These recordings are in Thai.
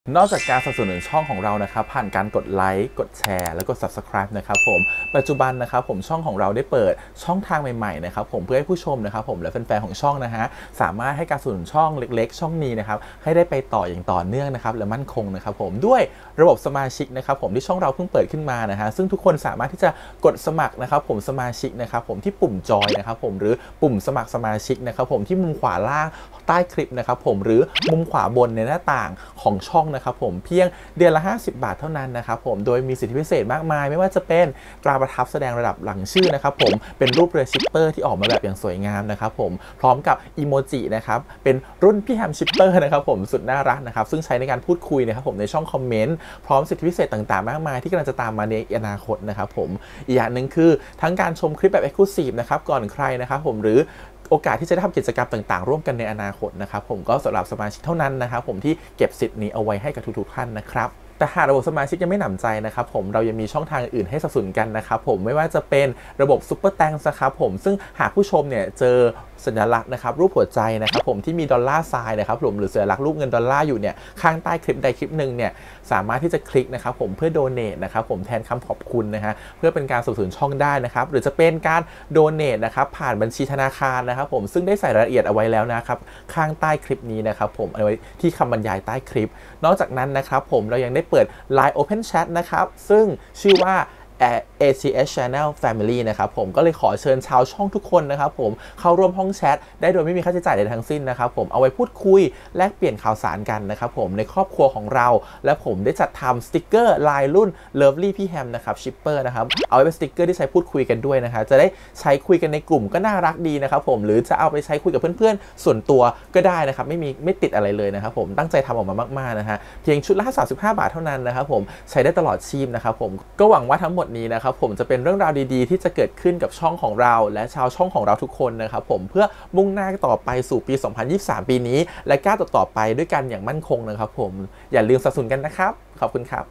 นอกจากการสนับสนุนช่องของเรานะครับผ่านการกดไลค์กดแชร์แล้วก็ Subscribe นะครับผมปัจจุบันนะครับผมช่องของเราได้เปิดช่องทางใหม่ๆนะครับผมเพื่อให้ผู้ชมนะครับผมและแฟนๆของช่องนะฮะสามารถให้การสนับสนุนช่องเล็กๆช่องนี้นะครับให้ได้ไปต่ออย่างต่อเนื่องนะครับและมั่นคงนะครับผมด้วยระบบสมาชิกนะครับผมที่ช่องเราเพิ่งเปิดขึ้นมานะฮะซึ่งทุกคนสามารถที่จะกดสมัครนะครับผมสมาชิกนะครับผมที่ปุ่มจอยนะครับผมหรือปุ่มสมัครสมาชิกนะครับผมที่มุมขวาล่างใต้คลิปนะครับผมหรือมุมขวาบนในหน้าต่างของช่องนะครับผมเพียงเดือนละ50 บาทเท่านั้นนะครับผมโดยมีสิทธิพิเศษมากมายไม่ว่าจะเป็นตราประทับแสดงระดับหลังชื่อนะครับผมเป็นรูปเรือชิปเปอร์ที่ออกมาแบบอย่างสวยงามนะครับผมพร้อมกับอีโมจินะครับเป็นรุ่นพี่แฮมชิปเปอร์นะครับผมสุดน่ารักนะครับซึ่งใช้ในการพูดคุยนะครับผมในช่องคอมเมนต์พร้อมสิทธิพิเศษต่างๆมากมายที่กำลังจะตามมาในอนาคตนะครับผมอีกอย่างหนึ่งคือทั้งการชมคลิปแบบ Exclusive นะครับก่อนใครนะครับผมหรือโอกาสที่จะได้ทำกิจกรรมต่างๆร่วมกันในอนาคตนะครับผมก็สำหรับสมาชิกเท่านั้นนะครับผมที่เก็บสิทธิ์นี้เอาไว้ให้กับทุกๆท่านนะครับแต่หากระบบสมาชิกยังไม่หนำใจนะครับผมเรายังมีช่องทางอื่นให้สนับสนุนกันนะครับผมไม่ว่าจะเป็นระบบซุปเปอร์แตงครับผมซึ่งหากผู้ชมเนี่ยเจอสัญลักษณ์นะครับรูปหัวใจนะครับผมที่มีดอลลาร์ไซน์นะครับผมหรือสัญลักษณ์รูปเงินดอลลาร์อยู่เนี่ยข้างใต้คลิปใดคลิปหนึ่งเนี่ยสามารถที่จะคลิกนะครับผมเพื่อโดเนทนะครับผมแทนคำขอบคุณนะฮะเพื่อเป็นการสนับสนุนช่องได้นะครับหรือจะเป็นการโดเนทนะครับผ่านบัญชีธนาคารนะครับผมซึ่งได้ใส่รายละเอียดเอาไว้แล้วนะครับข้างใต้คลิปนี้นะครับผมเอาไว้ที่คำบรรยายใต้คลิปนอกจากนั้นนะครับผมเรายังได้เปิด Line Open Chat นะครับซึ่งชื่อว่าACS Channel Family นะครับผมก็เลยขอเชิญชาวช่องทุกคนนะครับผมเข้าร่วมห้องแชทได้โดยไม่มีค่าใช้จ่ายใดทั้งสิ้นนะครับผมเอาไว้พูดคุยแลกเปลี่ยนข่าวสารกันนะครับผมในครอบครัวของเราและผมได้จัดทำสติกเกอร์ลายรุ่น Lovely พี่แฮมนะครับชิปเปอร์นะครับเอาไว้เป็นสติกเกอร์ที่ใช้พูดคุยกันด้วยนะครับจะได้ใช้คุยกันในกลุ่มก็น่ารักดีนะครับผมหรือจะเอาไปใช้คุยกับเพื่อนๆส่วนตัวก็ได้นะครับไม่ติดอะไรเลยนะครับผมตั้งใจทำออกมามากๆนะฮะเพียงชุดละ35 บาทเท่านั้นนะครับผมใช้ได้ตลอดชีพนะครับผมก็หวังว่าทั้งหมดนี้นะครับผมจะเป็นเรื่องราวดีๆที่จะเกิดขึ้นกับช่องของเราและชาวช่องของเราทุกคนนะครับผมเพื่อมุ่งหน้าต่อไปสู่ปี 2023 ปีนี้และก้าวต่อไปด้วยกันอย่างมั่นคงนะครับผมอย่าลืมสนับสนุนกันนะครับขอบคุณครับ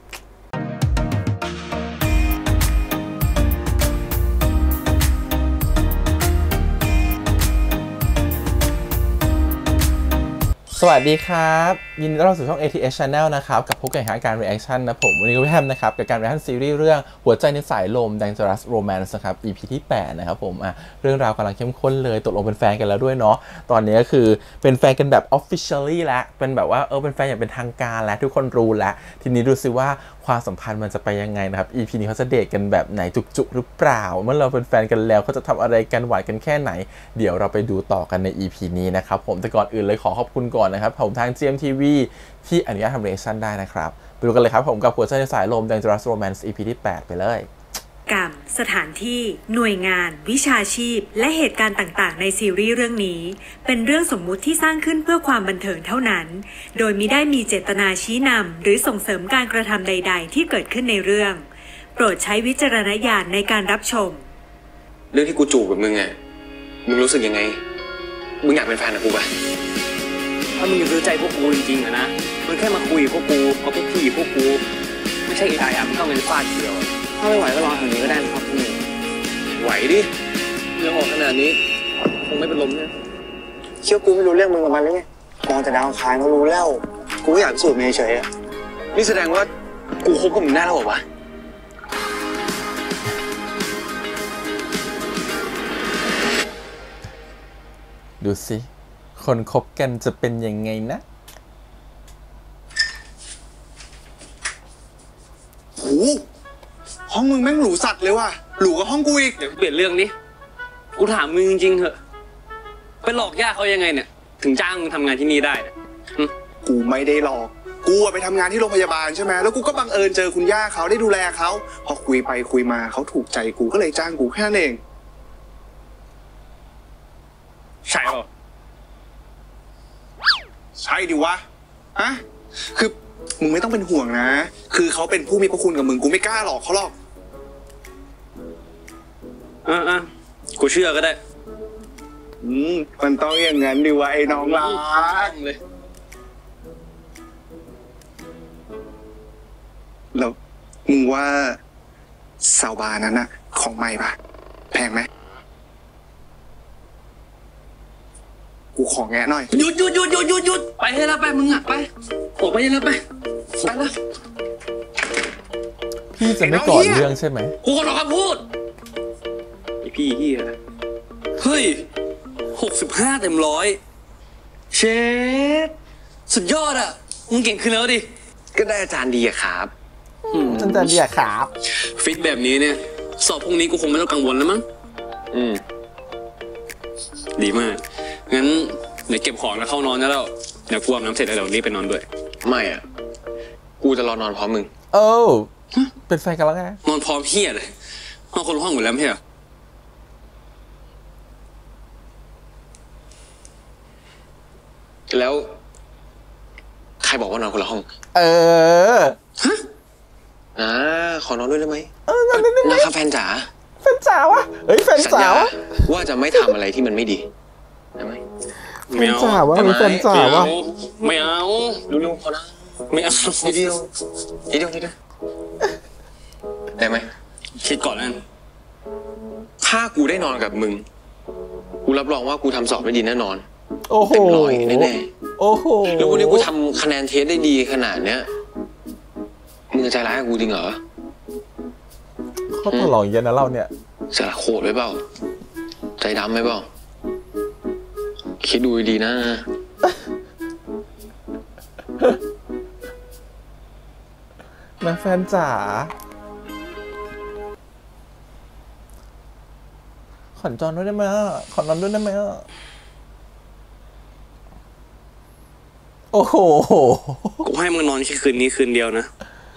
สวัสดีครับยินดีต้อนรับสู่ช่อง ATS Channel นะครับกับพบกับการ reaction นะผมวันนี้ก็พี่แฮมนะครับกับการ reaction ซีรีส์เรื่องหัวใจในสายลม Dangerous Romance นะครับ EP ที่ 8 นะครับผมเรื่องราวกำลังเข้มข้นเลยตกลงเป็นแฟนกันแล้วด้วยเนาะตอนนี้ก็คือเป็นแฟนกันแบบ officially แล้วเป็นแบบว่าเป็นแฟนอย่างเป็นทางการแล้วทุกคนรู้แล้วทีนี้ดูซิว่าความสัมพันธ์มันจะไปยังไงนะครับ EP นี้เขาจะเดทกันแบบไหนจุกๆหรือเปล่าเมื่อเราเป็นแฟนกันแล้วเขาจะทำอะไรกันหวานกันแค่ไหนเดี๋ยวเราไปดูต่อกันใน EP นี้นะครับผมแต่ก่อนอื่นเลยขอขอบคุณก่อนนะครับผมทาง GMTV ที่อนุญาตทำเรีแอคชั่นได้นะครับไปดูกันเลยครับผมกับหัวใจในสายลม Dangerous Romance EP ที่ 8 ไปเลยกรรมสถานที่หน่วยงานวิชาชีพและเหตุการณ์ต่างๆในซีรีส์เรื่องนี้เป็นเรื่องสมมุติที่สร้างขึ้นเพื่อความบันเทิงเท่านั้นโดยมิได้มีเจตนาชี้นำหรือส่งเสริมการกระทำใดๆที่เกิดขึ้นในเรื่องโปรดใช้วิจารณญาณในการรับชมเรื่องที่กูจูบกับมึงไงมึงรู้สึกยังไงมึงอยากเป็นแฟนกับกูปะถ้ามึงจะซื้อใจพวกกูจริงๆอะนะมึงแค่มาคุยกับพวกกูเอาพวกพี่พวกกูไม่ใช่ไอ้มึงเข้าเงินฟาดเดียวถ้าไม่ไหวก็รอทางนี้ก็ได้นะครับพี่ไหวดิเรื่องออกขนาดนี้คงไม่เป็นลมเนี่ยเชื่อกูไม่รู้เรื่องมึงกับมันเลยไงมองแต่ดาวคายก็รู้แล้วกูอยากสูบเมย์เฉยอ่ะนี่แสดงว่ากูคบกับมึงได้แล้วเหรอวะดูสิคนคบกันจะเป็นยังไงนะโอ้ห้องมึงแม่งหรูสัตว์เลยว่ะหรูกว่าห้องกูอีกเดี๋ยวเปลี่ยนเรื่องนี้กูถามมึงจริงๆเหอะไปหลอกย่าเขายังไงเนี่ยถึงจ้างมึงทำงานที่นี่ได้กูไม่ได้หลอกกูไปทำงานที่โรงพยาบาลใช่ไหมแล้วกูก็บังเอิญเจอคุณย่าเขาได้ดูแลเขาพอคุยไปคุยมาเขาถูกใจกูก็เลยจ้างกูแค่นั้นเองใช่ป่ะใช่ดิวะฮะคือมึงไม่ต้องเป็นห่วงนะคือเขาเป็นผู้มีพระคุณกับมึงกูไม่กล้าหลอกเขาหรอกกูเชื่อก็ได้มันต้องอย่างนั้นดิวะไอ้น้องรักเลยแล้วมึงว่าซาวบานั้นอะของใหม่ปะแพงไหมกูขอแงะหน่อยหยุดไปให้แล้วไปมึงอ่ะไปออกไปให้แล้วไปแล้วพี่จะไม่ก่อนเรื่องใช่ไหมกูขอคำพูดไอพี่เฮียเฮ้ย65 เต็ม 100เชฟสุดยอดอ่ะมึงเก่งขึ้นแล้วดิก็ได้อาจารย์ดีอะครับฉันจะเรียกครับฟิตแบบนี้เนี่ยสอบพรุ่งนี้กูคงไม่ต้องกังวลแล้วมั้งดีมากงั้นเดี๋ยวเก็บของแล้วเข้านอนแล้วเดี๋ยวกูอาบน้ำเสร็จแล้วเดี๋ยวรีบไปนอนด้วยไม่อะกูจะรอนอนพร้อมมึงเป็นแฟนกันแล้วไงนอนพร้อมเฮียเลยนอนคนละห้องหมดแล้วไม่ใช่เหรอแล้วใครบอกว่านอนคนละห้องขอนอนด้วยได้ไหมนะครับแฟนจ๋าแฟนจ๋าวะแฟนสัญจ๋าญาวะว่าจะไม่ทำอะไรที่มันไม่ดีได้ไหมแฟนจ๋าวะแฟนจ๋าวะไม่เอารู้ๆพอนะไม่เอานิดเดียวได้ไหมคิดก่อนนั่นถ้ากูได้นอนกับมึงกูรับรองว่ากูทำสอบได้ดีแน่นอนโอ้โหเต็มร้อยแน่โอ้โหๆแล้ววันนี้กูทำคะแนนเทสได้ดีขนาดเนี้ยมึงจะใจร้ายกับกูจริงเหรอเขาตลอดเย็นนะเราเนี่ยสารโคตรไว้เปล่าใจดำไว้เปล่าคิดดูดีนะนะแฟนจ๋าขอนจอนด้วยได้ไหมขอนอนด้วยได้ไหมโอ้โหกูให้มึงนอนแค่คืนนี้คืนเดียวนะ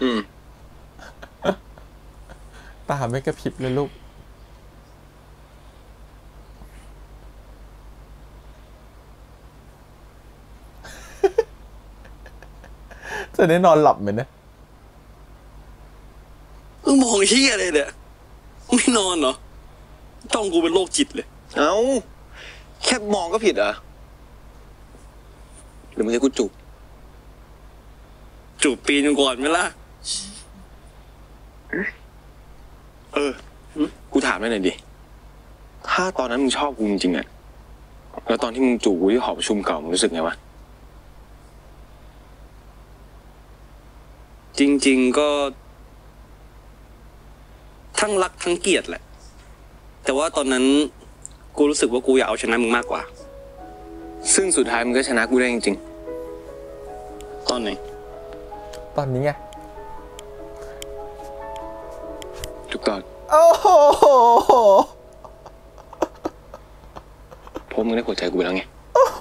ตาไม่กระพริบเลยลูกจะได้นอนหลับไหมเนี่ยมึงมองเฮียอะไรเนี่ยไม่นอนเหรอต้องกูเป็นโรคจิตเลยเอ้าแค่มองก็ผิดเหรอหรือมึงจะกูจูบปีนก่อนไหมล่ะกูถามหน่อยดิถ้าตอนนั้นมึงชอบกูจริงๆอะแล้วตอนที่มึงจูบกูที่หอประชุมเก่ามึงรู้สึกไงวะจริงๆก็ทั้งรักทั้งเกลียดแหละแต่ว่าตอนนั้นกูรู้สึกว่ากูอยากเอาชนะมึงมากกว่าซึ่งสุดท้ายมึงก็ชนะกูได้จริงตอนไหนตอนนี้ไงๆทุกตอนโอ้โหเพราะมึงได้หัวใจกูไปแล้วไง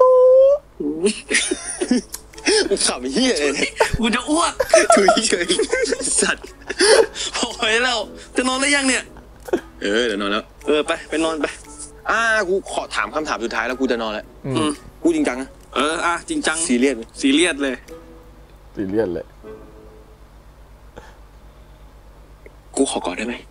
มึงขำเหี้ยเลยกูจะอ้วกถุยเฉยสัตว์พอแล้วจะนอนได้ยังเนี่ยเดี๋ยวนอนแล้วไปนอนไปกูขอถามคำถามสุดท้ายแล้วกูจะนอนแล้วกูจริงจังนะจริงจังซีเรียสเลยซีเรียสเลยกูขอกอดได้ไหม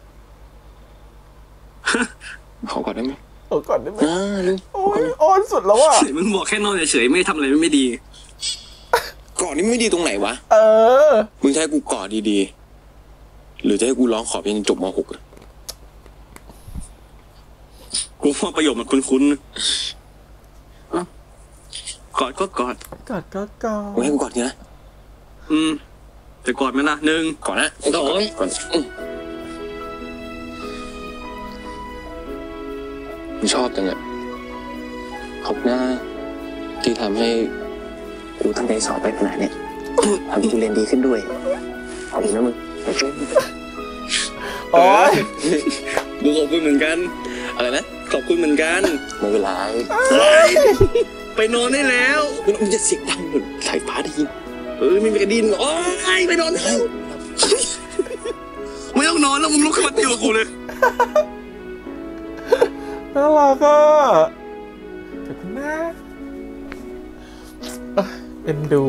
ขอกอดได้ไหมเอาก่อนได้ไหมลูกโอ้ยอ่อนสุดแล้วอ่ะมึงบอกแค่นอนเฉยๆไม่ทำอะไรไม่ดีกอดนี่ไม่ดีตรงไหนวะมึงจะให้กูกอดดีๆหรือจะให้กูร้องขอเพียงจบม.6อะกูว่าประโยคมันคุ้นๆกอดก็กอดมึงให้กูกอดทีนะจะกอดไหมล่ะ1 ก่อนนะ 2 ก่อนมึงชอบจังอะขอบหน้าที่ทำให้กูตั้งใจสอบไปขนาดเนี้ยทำให้กูเรียนดีขึ้นด้วยขอบคุณนะมึงโอ้ยกูขอบคุณเหมือนกันอะไรนะขอบคุณเหมือนกันไม่เป็นไรไปนอนได้แล้วมึงจะเสียงดังเหมือนสายฟ้าได้ยินไม่มีกระดินโอ้ยไปนอนแล้วไม่ต้องนอนแล้วมึงลุกขึ้นมาตีกับกูเลยน่ารักอ่ะขอบคุณนะเอ็นดู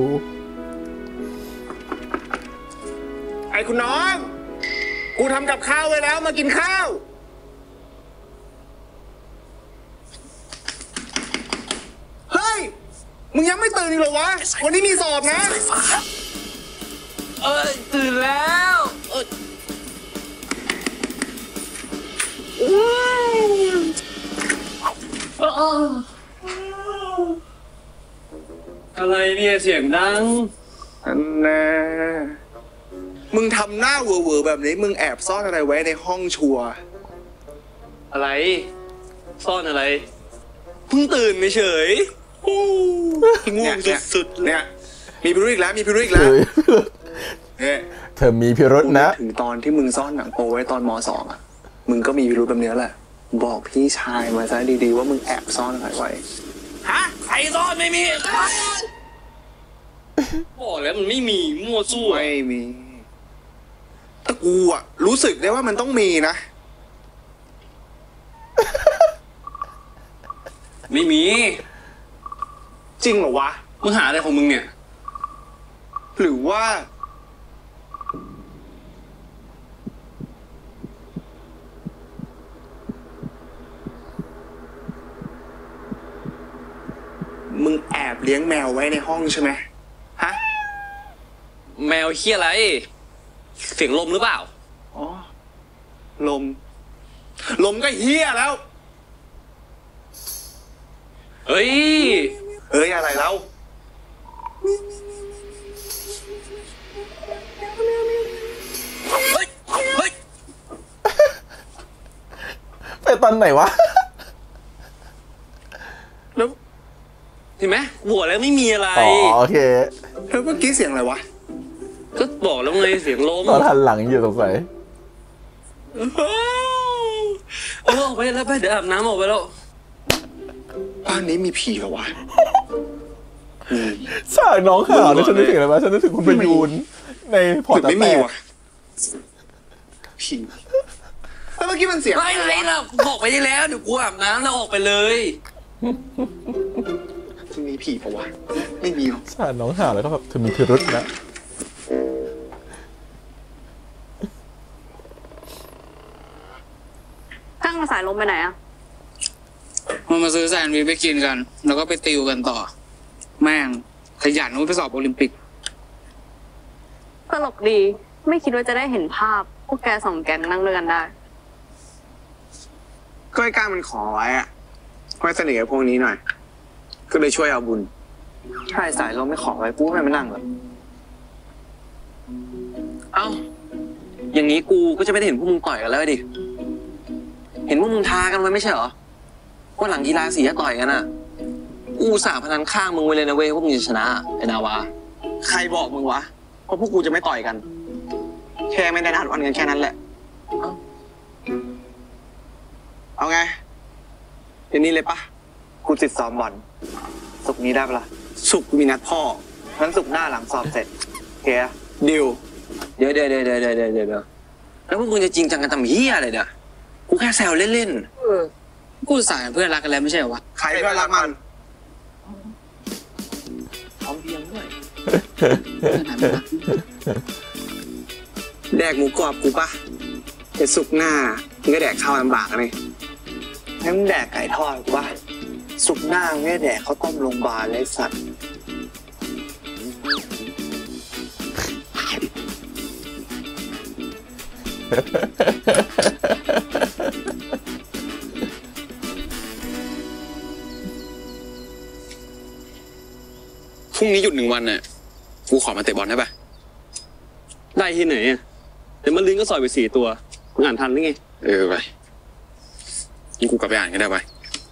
ไอ้คุณน้องกูทำกับข้าวไว้แล้วมากินข้าวเฮ้ยมึงยังไม่ตื่นอีกเหรอวะวันนี้มีสอบนะตื่นแล้วเนี่ยเสียงดังอันน่ะมึงทำหน้าเวอร์ๆแบบนี้มึงแอบซ่อนอะไรไว้ในห้องชัวร์อะไร ซ่อนอะไรเพิ่งตื่นเฉยง่วงสุดๆเนี่ยมีพิรุธอีกแล้วมีพิรุธอีกแล้วเนี่ยเธอมีพิรุธนะถึงตอนที่มึงซ่อนหนังโปไว้ตอนม.2 อ่ะมึงก็มีพิรุธแบบนี้แหละบอกพี่ชายมาซะดีๆว่ามึงแอบซ่อนอะไรไว้ฮะใครซ่อนไม่มีบอกแล้วมันไม่มีมั่วซั่วไม่มีแต่กูอ่ะรู้สึกได้ว่ามันต้องมีนะไม่มีจริงเหรอวะมึงหาอะไรของมึงเนี่ยหรือว่ามึงแอบเลี้ยงแมวไว้ในห้องใช่ไหมฮะแมวเหี้ยอะไรเสียงลมหรือเปล่าอ๋อลมก็เหี้ยแล้วเฮ้ยอะไรแล้วไปตอนไหนวะแล้วเห็นไหมบอกแล้วไม่มีอะไรอ๋อโอเคแล้วเมื่อกี้เสียงอะไรวะก็บอกแล้วไงเสียงลมตอนหันหลังอยู่สงสัยออกไปแล้วไปเดี๋ยวอาบน้ำออกไปแล้วบ้านนี้มีผีเหรอวะฉากน้องข่าวเนี่ยฉันนึกถึงอะไรวะฉันนึกถึงคุณประยูนในพอร์ตไม่มีวะผีแล้วเมื่อกี้มันเสียงไม่ล่ะบอกไปได้แล้วเดี๋ยวกูอาบน้ำแล้วออกไปเลยมีผีปะวะไม่มีหรอกฉากน้องข่าวแล้วก็แบบเธอมีพิรุธนะตั้งสายลมไปไหนอะมันมาซื้อแซนด์วิชไปกินกันแล้วก็ไปติวกันต่อแม่งขยันไปสอบโอลิมปิกตลกดีไม่คิดว่าจะได้เห็นภาพพวกแกสองแกงนั่งด้วยกันได้ก็ไอ้ก้ามันขอไว้อะไว้สนิทกับพวกนี้หน่อยก็เลยช่วยเอาบุญใช่สายลมไม่ขอไว้กูไม่มานั่งหรอกเอ้าอย่างนี้กูก็จะไม่ได้เห็นพวกมึงต่อยกันแล้วดิเห็นพวกมึงท้ากันไว้ไม่ใช่เหรอว่าหลังกีฬาสีจะต่อยกันอ่ะกูสาพนันข้างมึงไว้เลยนะเว้ยพวกมึงจะชนะไอ้นาวาใครบอกมึงวะเพราะพวกกูจะไม่ต่อยกันแค่ไม่ได้นัดวันกันแค่นั้นแหละเอาไงเดี๋ยวนี้เลยปะกูติดซ้อมบอลศุกร์นี้ได้ปะล่ะศุกร์มีนัดพ่องั้นศุกร์หน้าหลังสอบเสร็จเฮียดิวเดี๋ยวแล้วพวกมึงจะจริงจังกันทำเหี้ยอะไรเนี่ยกูแค่แซวเล่นกูสายเพื่อนรักกันแล้วไม่ใช่เหรอวะใครเพื่อนรักมันพร้อมเพียงด้วยแดกหมูกรอบกูปะแต่ศุกร์หน้ามึงก็แดกข้าวลำบากเลยงั้นแดกไก่ทอดกูปะศุกร์หน้ามึงก็แดกข้าวต้มโรงพยาบาลเลยสัตว์พรุ่งนี้หยุด1 วันน่ะกูขอมาเตะบอลได้ปะได้ที่ไหนอ่ะเดี๋ยวมันลิงก็ซอยไป4 ตัวมึงอ่านทันหรือไงไปนี่กูกลับไปอ่านก็ได้ไป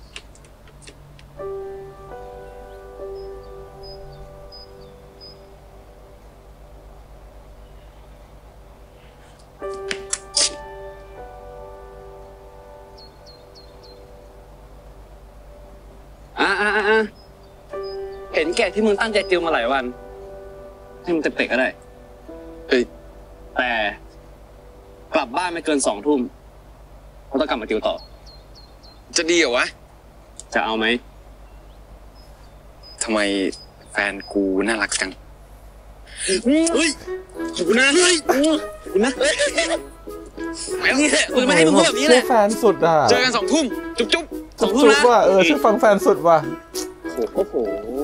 เห็นแก่ที่มึงตั้งใจติวมาหลายวันให้มึงเตะก็ได้แต่กลับบ้านไม่เกิน2 ทุ่มเพราะต้องกลับมาติวต่อจะดีเหรอวะจะเอาไหมทำไมแฟนกูน่ารักจังเฮ้ยขอบคุณนะเฮ้ยขอบคุณนะแบบนี้แหละกูจะไม่ให้มึงพูดแบบนี้แหละแฟนสุดอ่ะเจอกัน2 ทุ่มจุ๊บ 2 ทุ่มนะชื่อฟังแฟนสุดว่ะโอ้โห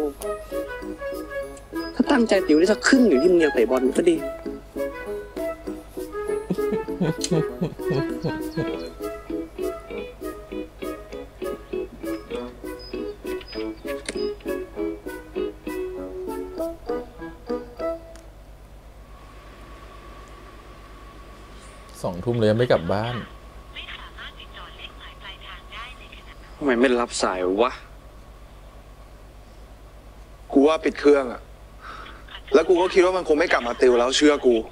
ถ้าตั้งใจติวได้สักครึ่งอยู่ที่มึงอยากเตะบอลมันก็ดี 2 ทุ่มเลยยังไม่กลับบ้านทำไมไม่รับสายวะกูว่าปิดเครื่องอะแล้วกูก็คิดว่ามันคงไม่กลับมาติวแล้วเชื่อกู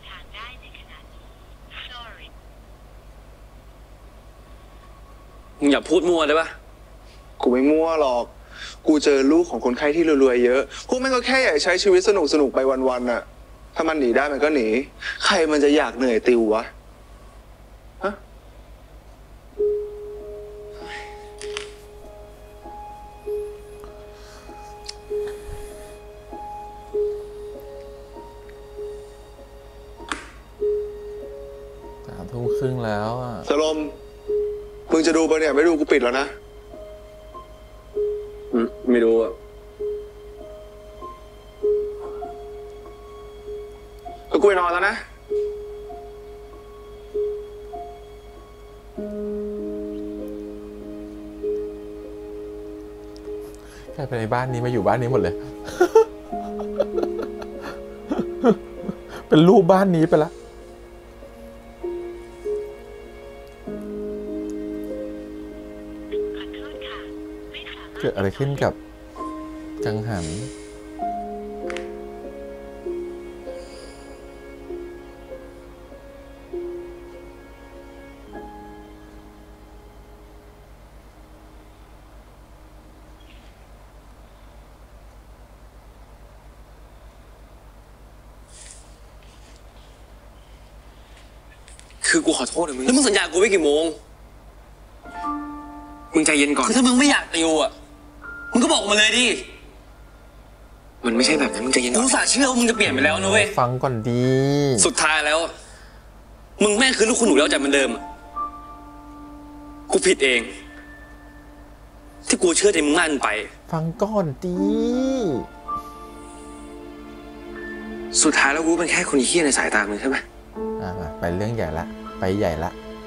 มึงอย่าพูดมั่วได้ปะกูไม่มั่วหรอกกูเจอลูกของคนไข้ที่รวยๆเยอะพวกแม่งก็แค่อยากใช้ชีวิตสนุกๆไปวันๆน่ะถ้ามันหนีได้มันก็หนีใครมันจะอยากเหนื่อยติววะฮะ 3 ทุ่มครึ่งแล้วอ่ะสลมมึงจะดูปะเนี่ยไม่ดูกูปิดแล้วนะไม่รู้อ่ะกูไปนอนแล้วนะกลายเป็นในบ้านนี้มาอยู่บ้านนี้หมดเลย เป็นรูปบ้านนี้ไปละเกิดอะไรขึ้นกับกังหันคือกูขอโทษเลยมึงแล้วมึงสัญญากูไว้กี่โมงมึงใจเย็นก่อนคือถ้ามึงไม่อยากติวอ่ะมึงก็บอกมาเลยดิมันไม่ใช่แบบนั้นมึงใจเย็นก่อนกูอุตส่าห์เชื่อว่ามึงจะเปลี่ยนไปแล้วนะเว้ยฟังก่อนดีสุดท้ายแล้วมึงแม่งคือลูกคุณหนูแล้วใจเหมือนเดิมกูผิดเองที่กูเชื่อใจมึงมากเกินไปฟังก่อนดีสุดท้ายแล้วกูเป็นแค่คนเหี้ยในสายตามึงใช่ไหมไปเรื่องใหญ่ละไปใหญ่ละ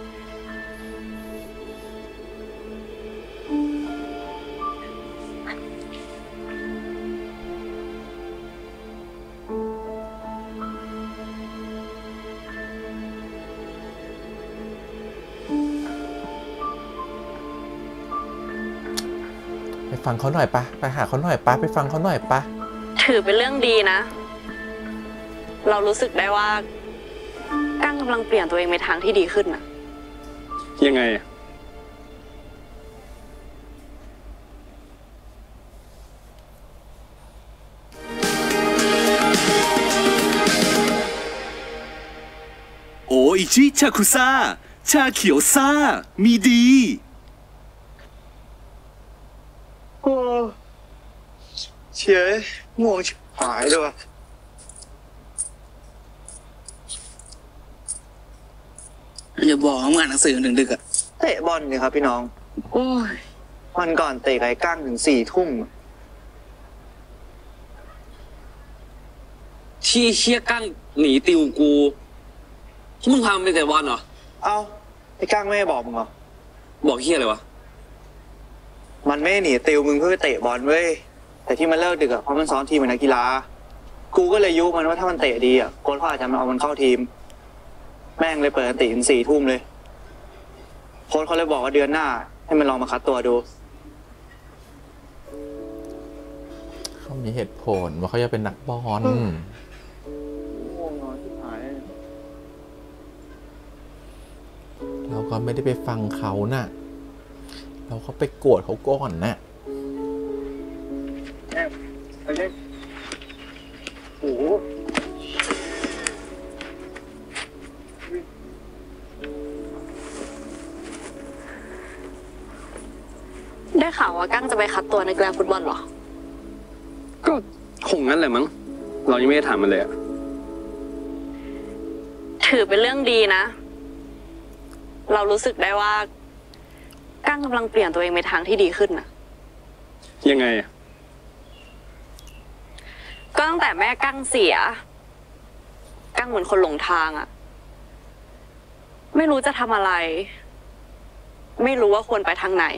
ไปฟังเขาหน่อยปะไปหาเขาหน่อยปะไปฟังเขาหน่อยปะถือเป็นเรื่องดีนะเรารู้สึกได้ว่ากั้งกำลังเปลี่ยนตัวเองไปทางที่ดีขึ้นน่ะยังไงโออิชิชาคุซ่าชาเขียวซ่ามีดีโอ้เชี่ยง่วงชิบหายเลยว่ะอย่าบอกว่ามึงอ่านหนังสือถึงดึกอะเตะบอลเนี่ยครับพี่น้องโอ้ยวันก่อนเตะไก่ก้างถึง4 ทุ่มที่เชี่ยกั้งหนีติวกูที่มึงพามันไปเตะบอลเหรอเอ้าไอ้ก้างไม่บอกมึงเหรอบอกเฮียอะไรวะมันไม่หนีติวมึงเพื่อไปเตะบอลเว้ยแต่ที่มันเลิกดึกอะเพราะมันซ้อมทีมเป็นนักกีฬากูก็เลยยุมันว่าถ้ามันเตะดีอะโค้ชเขาอาจจะมาเอามันเข้าทีมแม่งเลยเปิดตีถึง4 ทุ่มเลยโค้ชเขาเลยบอกว่าเดือนหน้าให้มันลองมาคัดตัวดูเขามีเหตุผลว่าเขาจะเป็นนักบอลเราก็ไม่ได้ไปฟังเขาน่ะเราก็ไปโกรธเขาก่อนน่ะโอ้โหได้ข่าวว่ากั้งจะไปคัดตัวในกีฬาฟุตบอลเหรอก็คงงั้นแหละมั้งเรายังไม่ได้ถามมันเลยอะถือเป็นเรื่องดีนะเรารู้สึกได้ว่ากั้งกำลังเปลี่ยนตัวเองไปทางที่ดีขึ้นน่ะยังไงก็ตั้งแต่แม่กั้งเสียกั้งเหมือนคนหลงทางอะไม่รู้จะทำอะไรไม่รู้ว่าควรไปทางไหน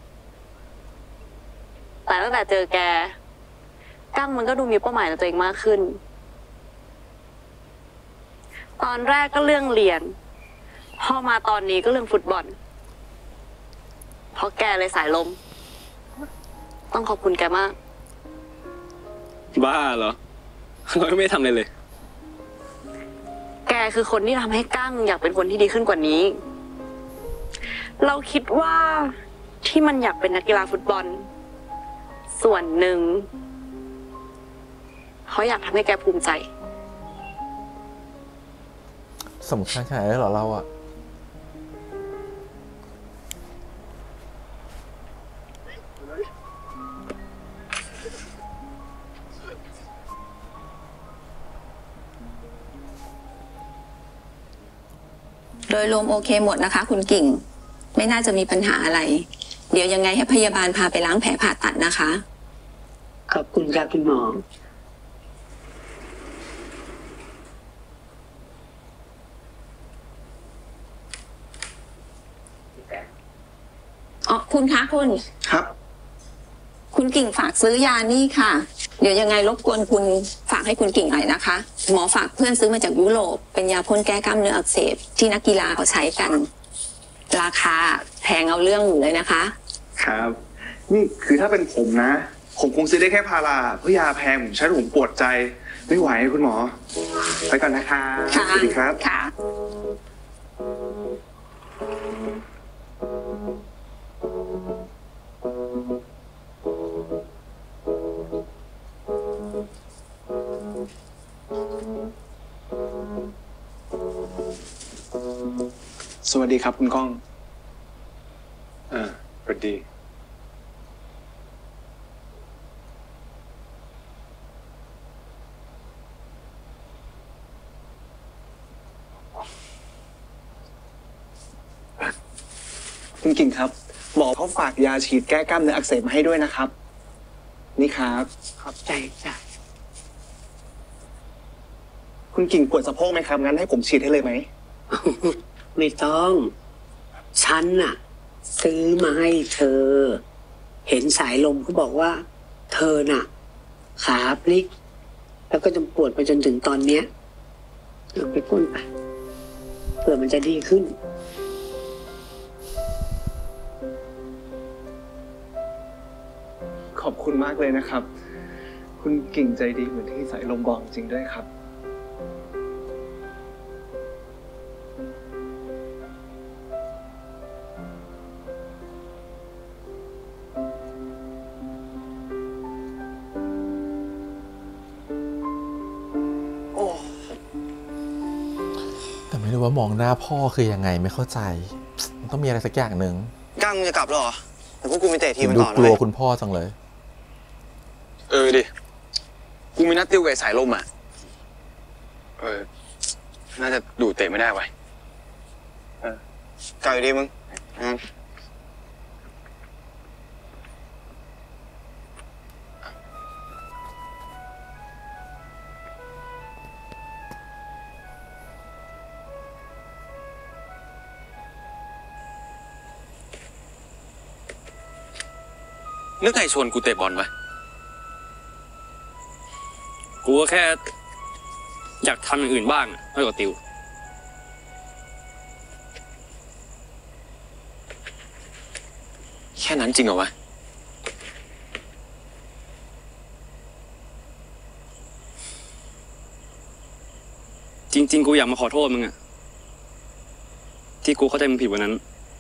แต่ตั้งแต่เจอแกกั้งมันก็ดูมีเป้าหมายในตัวเองมากขึ้นตอนแรกก็เรื่องเรียนพอมาตอนนี้ก็เรื่องฟุตบอลเพราะแกเลยสายลมต้องขอบคุณแกมากบ้าเหรอเราไม่ทำอะไรเลยแกคือคนที่ทำให้กั้งอยากเป็นคนที่ดีขึ้นกว่านี้ เราคิดว่าที่มันอยากเป็นนักกีฬาฟุตบอลส่วนหนึ่งเขาอยากทำให้แกภูมิใจสำคัญขนาดนี้เหรอเราอะโดยรวมโอเคหมดนะคะคุณกิ่งไม่น่าจะมีปัญหาอะไรเดี๋ยวยังไงให้พยาบาลพาไปล้างแผลผ่าตัดนะคะขอบคุณค่ะคุณหมออ๋อคุณคะคุณครับคุณกิ่งฝากซื้อยานี่ค่ะเดี๋ยวยังไงรบกวนคุณฝากให้คุณกิ่งหน่อยนะคะหมอฝากเพื่อนซื้อมาจากยุโรปเป็นยาพ่นแก้กล้ามเนื้ออักเสบที่นักกีฬาเขาใช้กันราคาแพงเอาเรื่องอยู่เลยนะคะครับนี่คือถ้าเป็นผมนะผมคงซื้อได้แค่พาราเพราะยาแพงผมใช้แล้วผมปวดใจไม่ไหวคุณหมอไปก่อนนะคะสวัสดีครับค่ะสวัสดีครับคุณก้องสวัสดีคุณกิ่งครับหมอเขาฝากยาฉีดแก้กล้ามเนื้ออักเสบมาให้ด้วยนะครับนี่ครับขอบใจจ้ะคุณกิ่งปวดสะโพกไหมครับงั้นให้ผมฉีดให้เลยไหมไม่ต้องฉันน่ะซื้อมาให้เธอเห็นสายลมเขาบอกว่าเธอน่ะขาพลิกแล้วก็จะปวดไปจนถึงตอนเนี้ยเอาไปพ่นไปเผื่อมันจะดีขึ้นขอบคุณมากเลยนะครับคุณกิ่งใจดีเหมือนที่สายลมบอกจริงด้วยครับแต่ไม่รู้ว่ามองหน้าพ่อคือยังไงไม่เข้าใจมันต้องมีอะไรสักอย่างหนึ่งกั้งจะกลับแล้วเหรอแต่พวกกูไปเตะทีมมันต่อดูกลัวคุณพ่อจังเลยดิกูมีนัดติวกับสายลมอ่ะน่าจะดูเตะไม่ได้ไว้กลับอยู่ดีมึงนึกใครชวนกูเตะบอลวะกูก็แค่อยากทำอย่างอื่นบ้างมากกว่าติวแค่นั้นจริงเหรอวะจริงๆกูอยากมาขอโทษมึงอะที่กูเข้าใจมึงผิดวันนั้น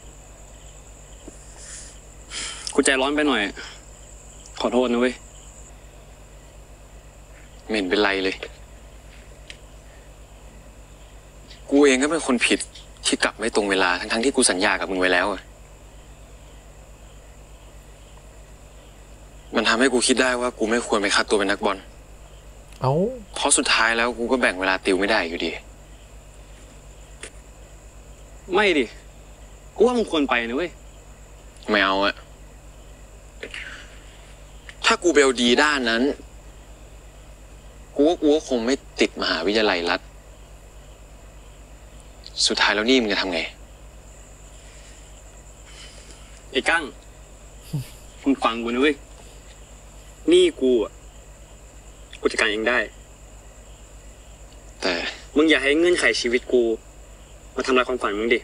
กูใจร้อนไปหน่อยขอโทษนะเว้ยไม่เห็นเป็นไรเลยกูเองก็เป็นคนผิดที่กลับไม่ตรงเวลาทั้งที่กูสัญญากับมึงไว้แล้วมันทำให้กูคิดได้ว่ากูไม่ควรไปคัดตัวเป็นนักบอลเพราะสุดท้ายแล้วกูก็แบ่งเวลาติวไม่ได้อยู่ดีไม่ดิกูว่ามึงควรไปนะเว้ยไม่เอาอะถ้ากูเบลดีด้านนั้นกูก็คงไม่ติดมหาวิทยาลัยรัฐสุดท้ายแล้วนี่มึงจะทำไงไอ้กั้งมึงฟังกูนะเว้ยนี่กูจัดการเองได้แต่มึงอย่าให้เงื่อนไขชีวิตกูมาทำลายความฝันมึงดิ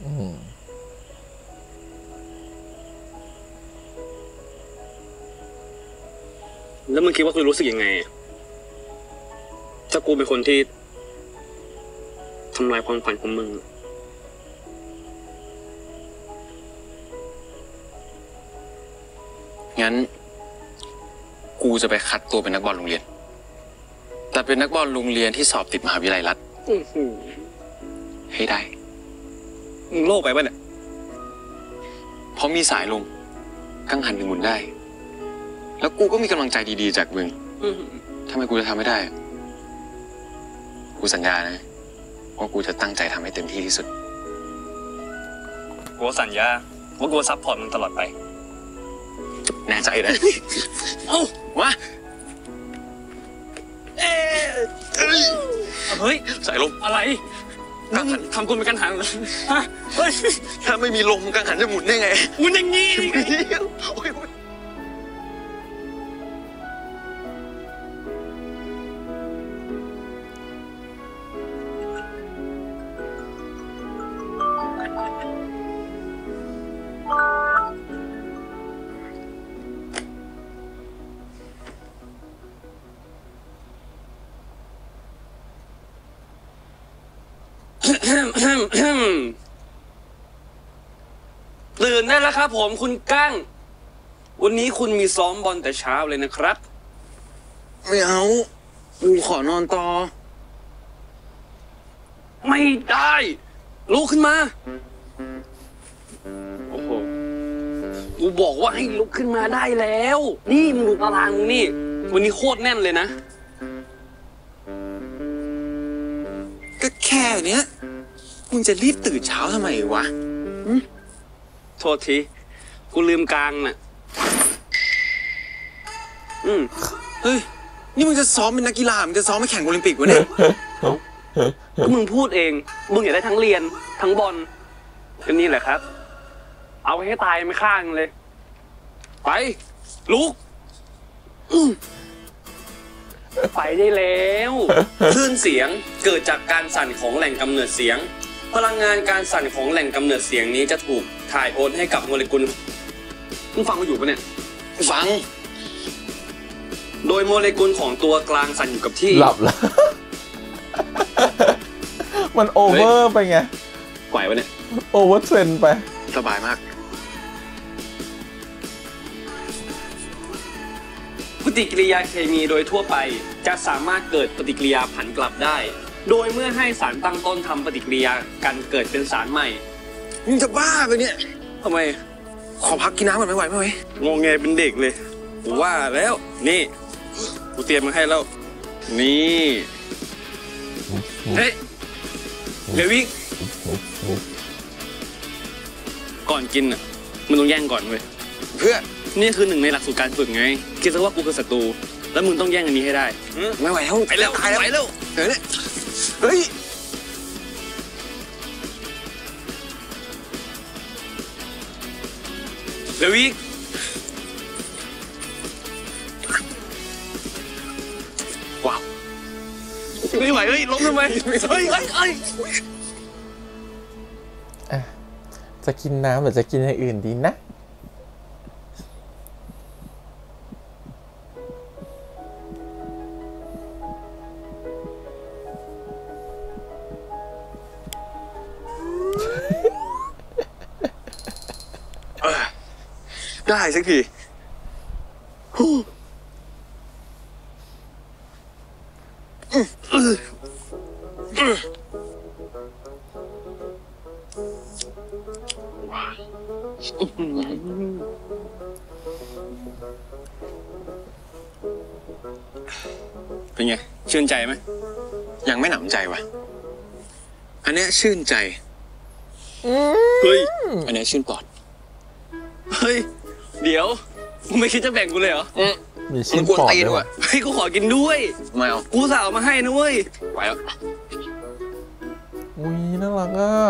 แล้วมึงคิดว่ากูรู้สึกยังไงถ้ากูเป็นคนที่ทำลายความฝันของมึงงั้นกูจะไปคัดตัวเป็นนักบอลโรงเรียนแต่เป็นนักบอลโรงเรียนที่สอบติดมหาวิทยาลัยรัฐให้ได้มึงโลกไปป่ะเนี่ยเพราะมีสายลมกังหันถึงหมุนได้แล้วกูก็มีกำลังใจดีๆจากมึงทำไมกูจะทำไม่ได้กูสัญญานะว่ากูจะตั้งใจทำให้เต็มที่ที่สุดกูสัญญาว่ากูซัพพอร์ตมึงตลอดไปแน่ใจนะเอ้ามาเฮ้ยสายลมอะไรกังหันทำกูเป็นกังหันเหรอเฮ้ยถ้าไม่มีลมกังหันจะหมุนได้ไงหมุนอย่างงี้ตื่นได้แล้วครับผมคุณกั้งวันนี้คุณมีซ้อมบอลแต่เช้าเลยนะครับไม่เอากูขอนอนต่อไม่ได้ลุกขึ้นมาโอ้โหกูบอกว่าให้ลุกขึ้นมาได้แล้วนี่มึงดูตารางมึงนี่วันนี้โคตรแน่นเลยนะก็แค่เนี้ยมึงจะรีบตื่นเช้าทำไมวะโทษทีกูลืมกลางน่ะเฮ้ยนี่มึงจะซ้อมเป็นนักกีฬามึงจะซ้อมไปแข่งโอลิมปิกวะเนี่ยก็มึงพูดเองมึงอยากได้ทั้งเรียนทั้งบอลก็นี่แหละครับเอาให้ตายไม่ข้างเลยไปลุกไปได้แล้วคลื่นเสียงเกิดจากการสั่นของแหล่งกำเนิดเสียงพลังงานการสั่นของแหล่งกำเนิดเสียงนี้จะถูกถ่ายโอนให้กับโมเลกุลมึงฟังมาอยู่ปะเนี่ยฟังโดยโมเลกุลของตัวกลางสั่นอยู่กับที่หลับแล้วมันโอเวอร์ไปไงไหวปะเนี่ยโอเวอร์เทรนไปสบายมากปฏิกิริยาเคมีโดยทั่วไปจะสามารถเกิดปฏิกิริยาผันกลับได้โดยเมื่อให้สารตั้งต้นทำปฏิกิริยากันเกิดเป็นสารใหม่มึงจะบ้าไปเนี่ยทำไมขอพักกินน้ำก่อนไม่ไหวงงไงเป็นเด็กเลยกูว่าแล้วนี่กูเตรียมมาให้แล้วนี่เฮ้ยเดี๋ยววิ่งก่อนกินอ่ะมึงต้องแย่งก่อนเว้ยเพื่อนี่คือหนึ่งในหลักสูตรการฝึกไงคิดซะว่ากูคือศัตรูแล้วมึงต้องแย่งอันนี้ให้ได้ไม่ไหวแล้วไปแล้วตายแล้วไปแล้วเฮ้ยเดี๋ยววิ่งว้าวไม่ไหวเฮ้ยล้มทำไมเฮ้ยจะกินน้ำหรือจะกินอย่างอื่นดีนะได้สักทีเป็นไงชื่นใจไหมยังไม่หนำใจว่ะอันนี้ชื่นใจเฮ้ยอันนี้ชื่นปอดเฮ้ยเดี๋ยวมึงไม่คิดจะแบ่งกูเลยเหรอมีชื่นปอดด้วยเฮ้ยกูขอกินด้วยไม่เอากูสั่งมาให้นะเว้ยไปแล้วอุ้ยน่ารักอ่ะ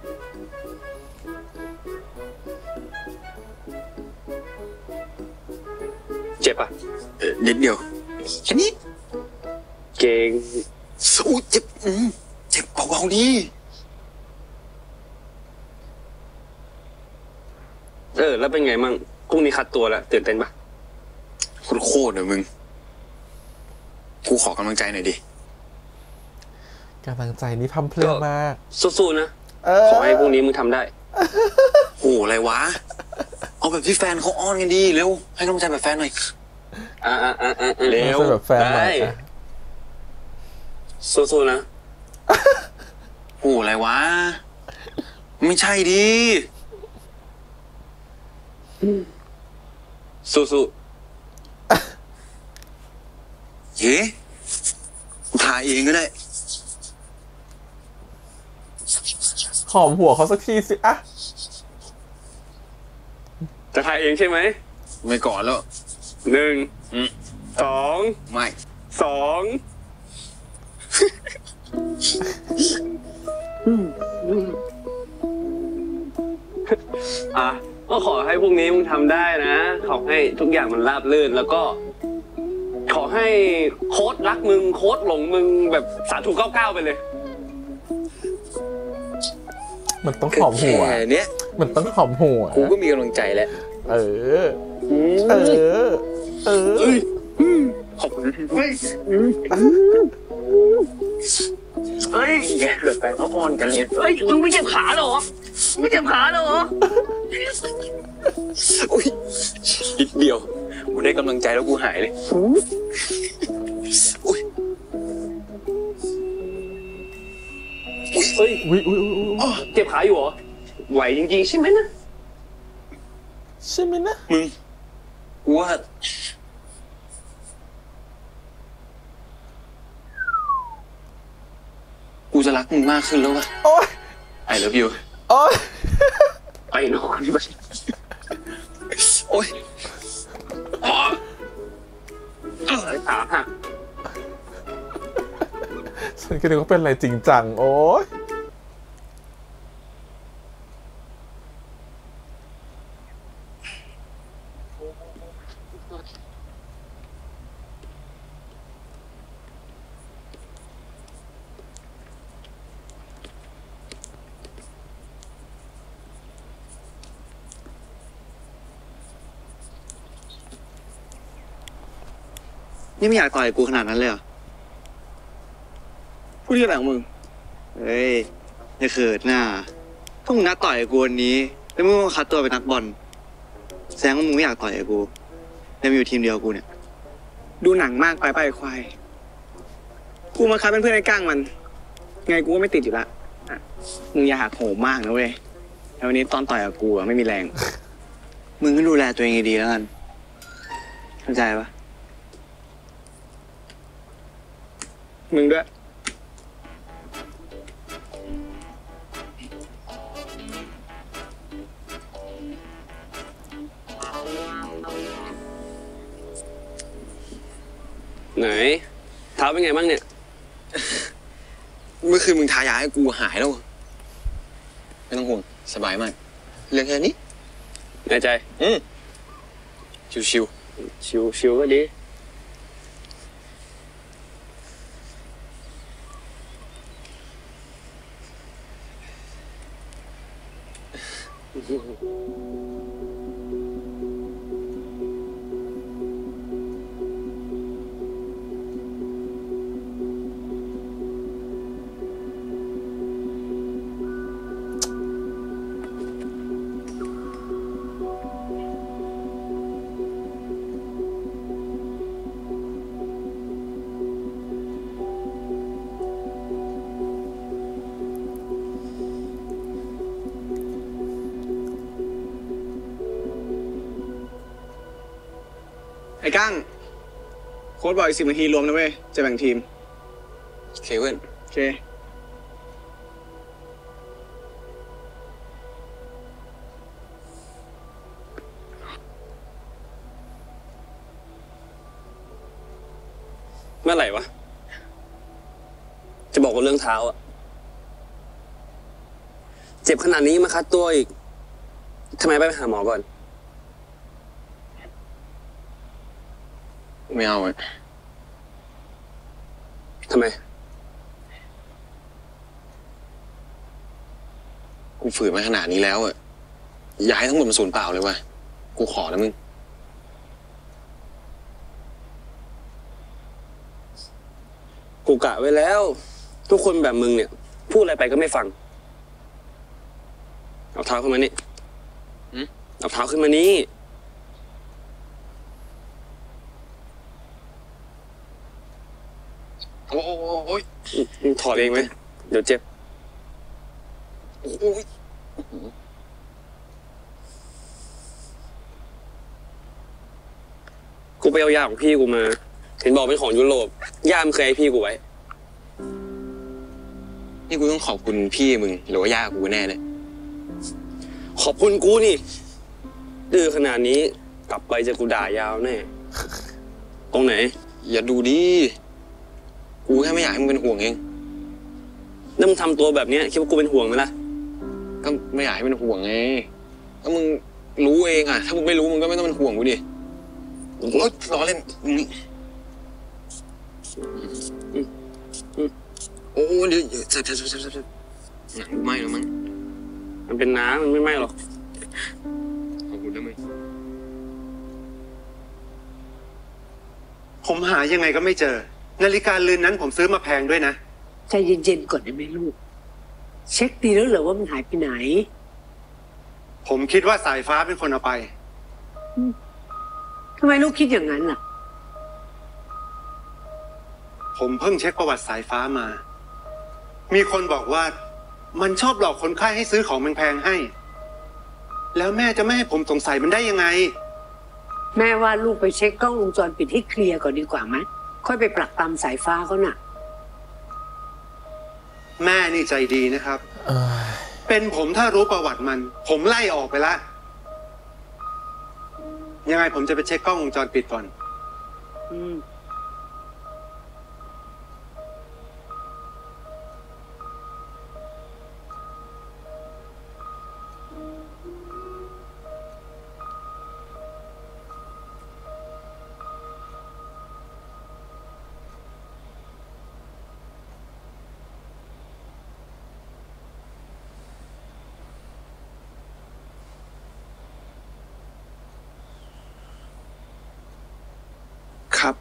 เจ็บป่ะนิดเดียวแค่นี้เก่งสู้เจ็บเจ็บเบาๆดีแล้วเป็นไงมั่งพรุ่งนี้คัดตัวแล้วตื่นเต้นปะโคตรเลยมึงกูขอกำลังใจหน่อยดิกำลังใจนี่พร่ำเพรื่อมากสู้ๆนะขอให้พรุ่งนี้มึงทำได้โอ้อะไรวะเอาแบบที่แฟนเขาอ้อนกันดีเร็วให้กำลังใจแบบแฟนหน่อยเร็วได้สู้ๆนะโอ้อะไรวะไม่ใช่ดิสู้เย้ถ่ายเองก็ได้หอมหัวเขาสักทีสิอะจะถ่ายเองใช่ไหมไม่ก่อนแล้ว 1 2 ไม่ 2ก็ขอให้พรุ่งนี้มึงทำได้นะขอให้ทุกอย่างมันราบรื่นแล้วก็ขอให้โค้ชรักมึงโค้ชหลงมึงแบบ3099ไปเลยมันต้องหอมหัวเนี้ยมันต้องหอมหัวกูก็มีกำลังใจแล้วขอบคุณเฮ้ยเกิดแฟนเขาอ่อนกันเลยมึงไม่เจ็บขาหรอไม่เจ็บขาหรออุ้ยนิดเดียวกูได้กำลังใจแล้วกูหายเลยอุ้ยเจ็บขาอยู่เหรอไหวจริงๆใช่ไหมนะมึงกูว่ากูจะรักมึงมากขึ้นแล้ววะI love you ไปนอนไปโอ๊ยขาหักฉันก็นึกว่าเป็นอะไรจริงจังโอ๊ยนี่ไม่อยากต่อยกูขนาดนั้นเลยเหรอพูดที่อะไรของมึงเฮ้ยอย่าเขินหน้าถ้ามึงนัดต่อยกูวันนี้แล้วมึงมาคัดตัวเป็นนักบอลแสดงว่ามึงไม่อยากต่อยกูแล้วมาอยู่ทีมเดียวกูเนี่ยดูหนังมากไปไอ้ควายกูมาคัดเป็นเพื่อนไอ้ก้างมันไงกูก็ไม่ติดอยู่ละมึงอย่าหักโหมมากนะเว้ยแล้ววันนี้ตอนต่อยกับกูไม่มีแรงมึงก็ดูแลตัวเองดีๆแล้วกันเข้าใจปะมึงด้วยไหนเท้าเป็นไงบ้างเนี่ยเมื่อคืนมึงทายาให้กูหายแล้วไม่ต้องห่วงสบายมากเรื่องแค่นี้แน่ใจชิวก็ดีไอ้ก้างโค้ชบอกอีก10 นาทีรวมนะเว้ยจะแบ่งทีมโอเคเว้ยโอเคเมื่อไหร่วะจะบอกว่าเรื่องเท้าอะเจ็บขนาดนี้มาคัดตัวอีกทำไมไปหาหมอก่อนไม่เอาอ่ะทำไมกูฝืนมาขนาดนี้แล้วอ่ะอย่าให้ทั้งหมดมันสูญเปล่าเลยว่ะกูขอนะมึงกูกะไว้แล้ว ทุกคนแบบมึงเนี่ย พูดอะไรไปก็ไม่ฟังเอาเท้าขึ้นมานี่เอาเท้าขึ้นมานี่โอ้ยถอดเองไหมเดี๋ยวเจ็บกูไปเอายาของพี่กูมาเห็นบอกเป็นของยุโรปย่ามเคยให้พี่กูไว้นี่กูต้องขอบคุณพี่มึงหรือว่าย่ากูแน่เลยขอบคุณกูนี่ดื้อขนาดนี้กลับไปจะกูด่ายาวแน่ตรงไหนอย่าดูดิกูแค่ไม่อยากให้มึงเป็นห่วงเองแล้วมึงทำตัวแบบนี้คิดว่ากูเป็นห่วงไหมล่ะก็ไม่อยากให้เป็นห่วงไงถ้ามึงรู้เองอ่ะถ้ามึงไม่รู้มึงก็ไม่ต้องเป็นห่วงกูดิล้อเล่นนี่โอ้เดี๋ยวเจ็บหนังไหม้แล้วมั้งมันเป็นน้ำมันไม่ไหม้หรอกขอบคุณนะมึงผมหายังไงก็ไม่เจอนาฬิกาเรือนนั้นผมซื้อมาแพงด้วยนะใจเย็นๆก่อนได้ไหมลูกเช็คดีแล้วเหรอว่ามันหายไปไหนผมคิดว่าสายฟ้าเป็นคนเอาไปทำไมลูกคิดอย่างนั้นล่ะผมเพิ่งเช็คประวัติสายฟ้ามามีคนบอกว่ามันชอบหลอกคนไข้ให้ซื้อของแพงๆให้แล้วแม่จะไม่ให้ผมสงสัยมันได้ยังไงแม่ว่าลูกไปเช็คกล้องวงจรปิดให้เคลียร์ก่อนดีกว่าไหมค่อยไปปรักปรำสายฟ้าเขาน่ะแม่นี่ใจดีนะครับเป็นผมถ้ารู้ประวัติมันผมไล่ออกไปละยังไงผมจะไปเช็คกล้องวงจรปิดก่อนครับ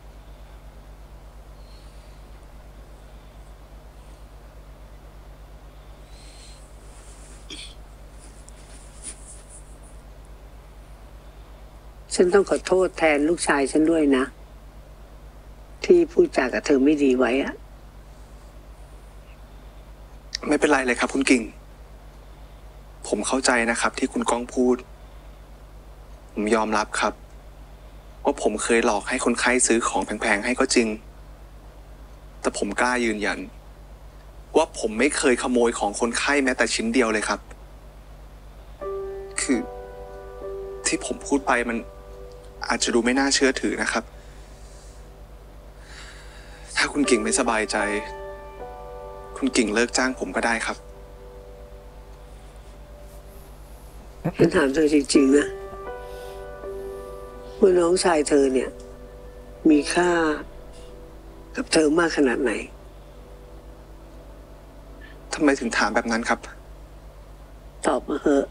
ฉันต้องขอโทษแทนลูกชายฉันด้วยนะที่พูดจากับเธอไม่ดีไว้อะไม่เป็นไรเลยครับคุณกิ่งผมเข้าใจนะครับที่คุณก้องพูดผมยอมรับครับว่าผมเคยหลอกให้คนไข้ซื้อของแพงๆให้ก็จริงแต่ผมกล้ายืนยันว่าผมไม่เคยขโมยของคนไข้แม้แต่ชิ้นเดียวเลยครับคือที่ผมพูดไปมันอาจจะดูไม่น่าเชื่อถือนะครับถ้าคุณกิ่งไม่สบายใจคุณกิ่งเลิกจ้างผมก็ได้ครับฉันถามเธอจริงๆนะว่าน้องชายเธอเนี่ยมีค่ากับเธอมากขนาดไหนทำไมถึงถามแบบนั้นครับตอบมาเถอะ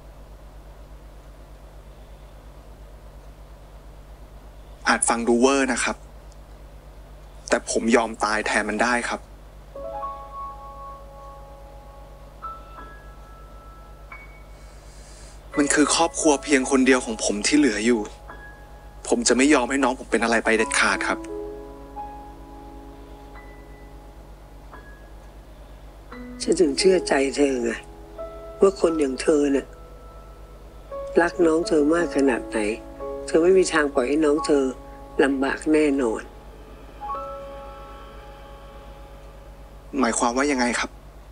อาจฟังดูเวอร์นะครับแต่ผมยอมตายแทนมันได้ครับมันคือครอบครัวเพียงคนเดียวของผมที่เหลืออยู่ผมจะไม่ยอมให้น้องผมเป็นอะไรไปเด็ดขาดครับฉันถึงเชื่อใจเธอไงว่าคนอย่างเธอเนี่ยรักน้องเธอมากขนาดไหนเธอไม่มีทางปล่อยให้น้องเธอลำบากแน่นอนหมายความว่ายังไงครับ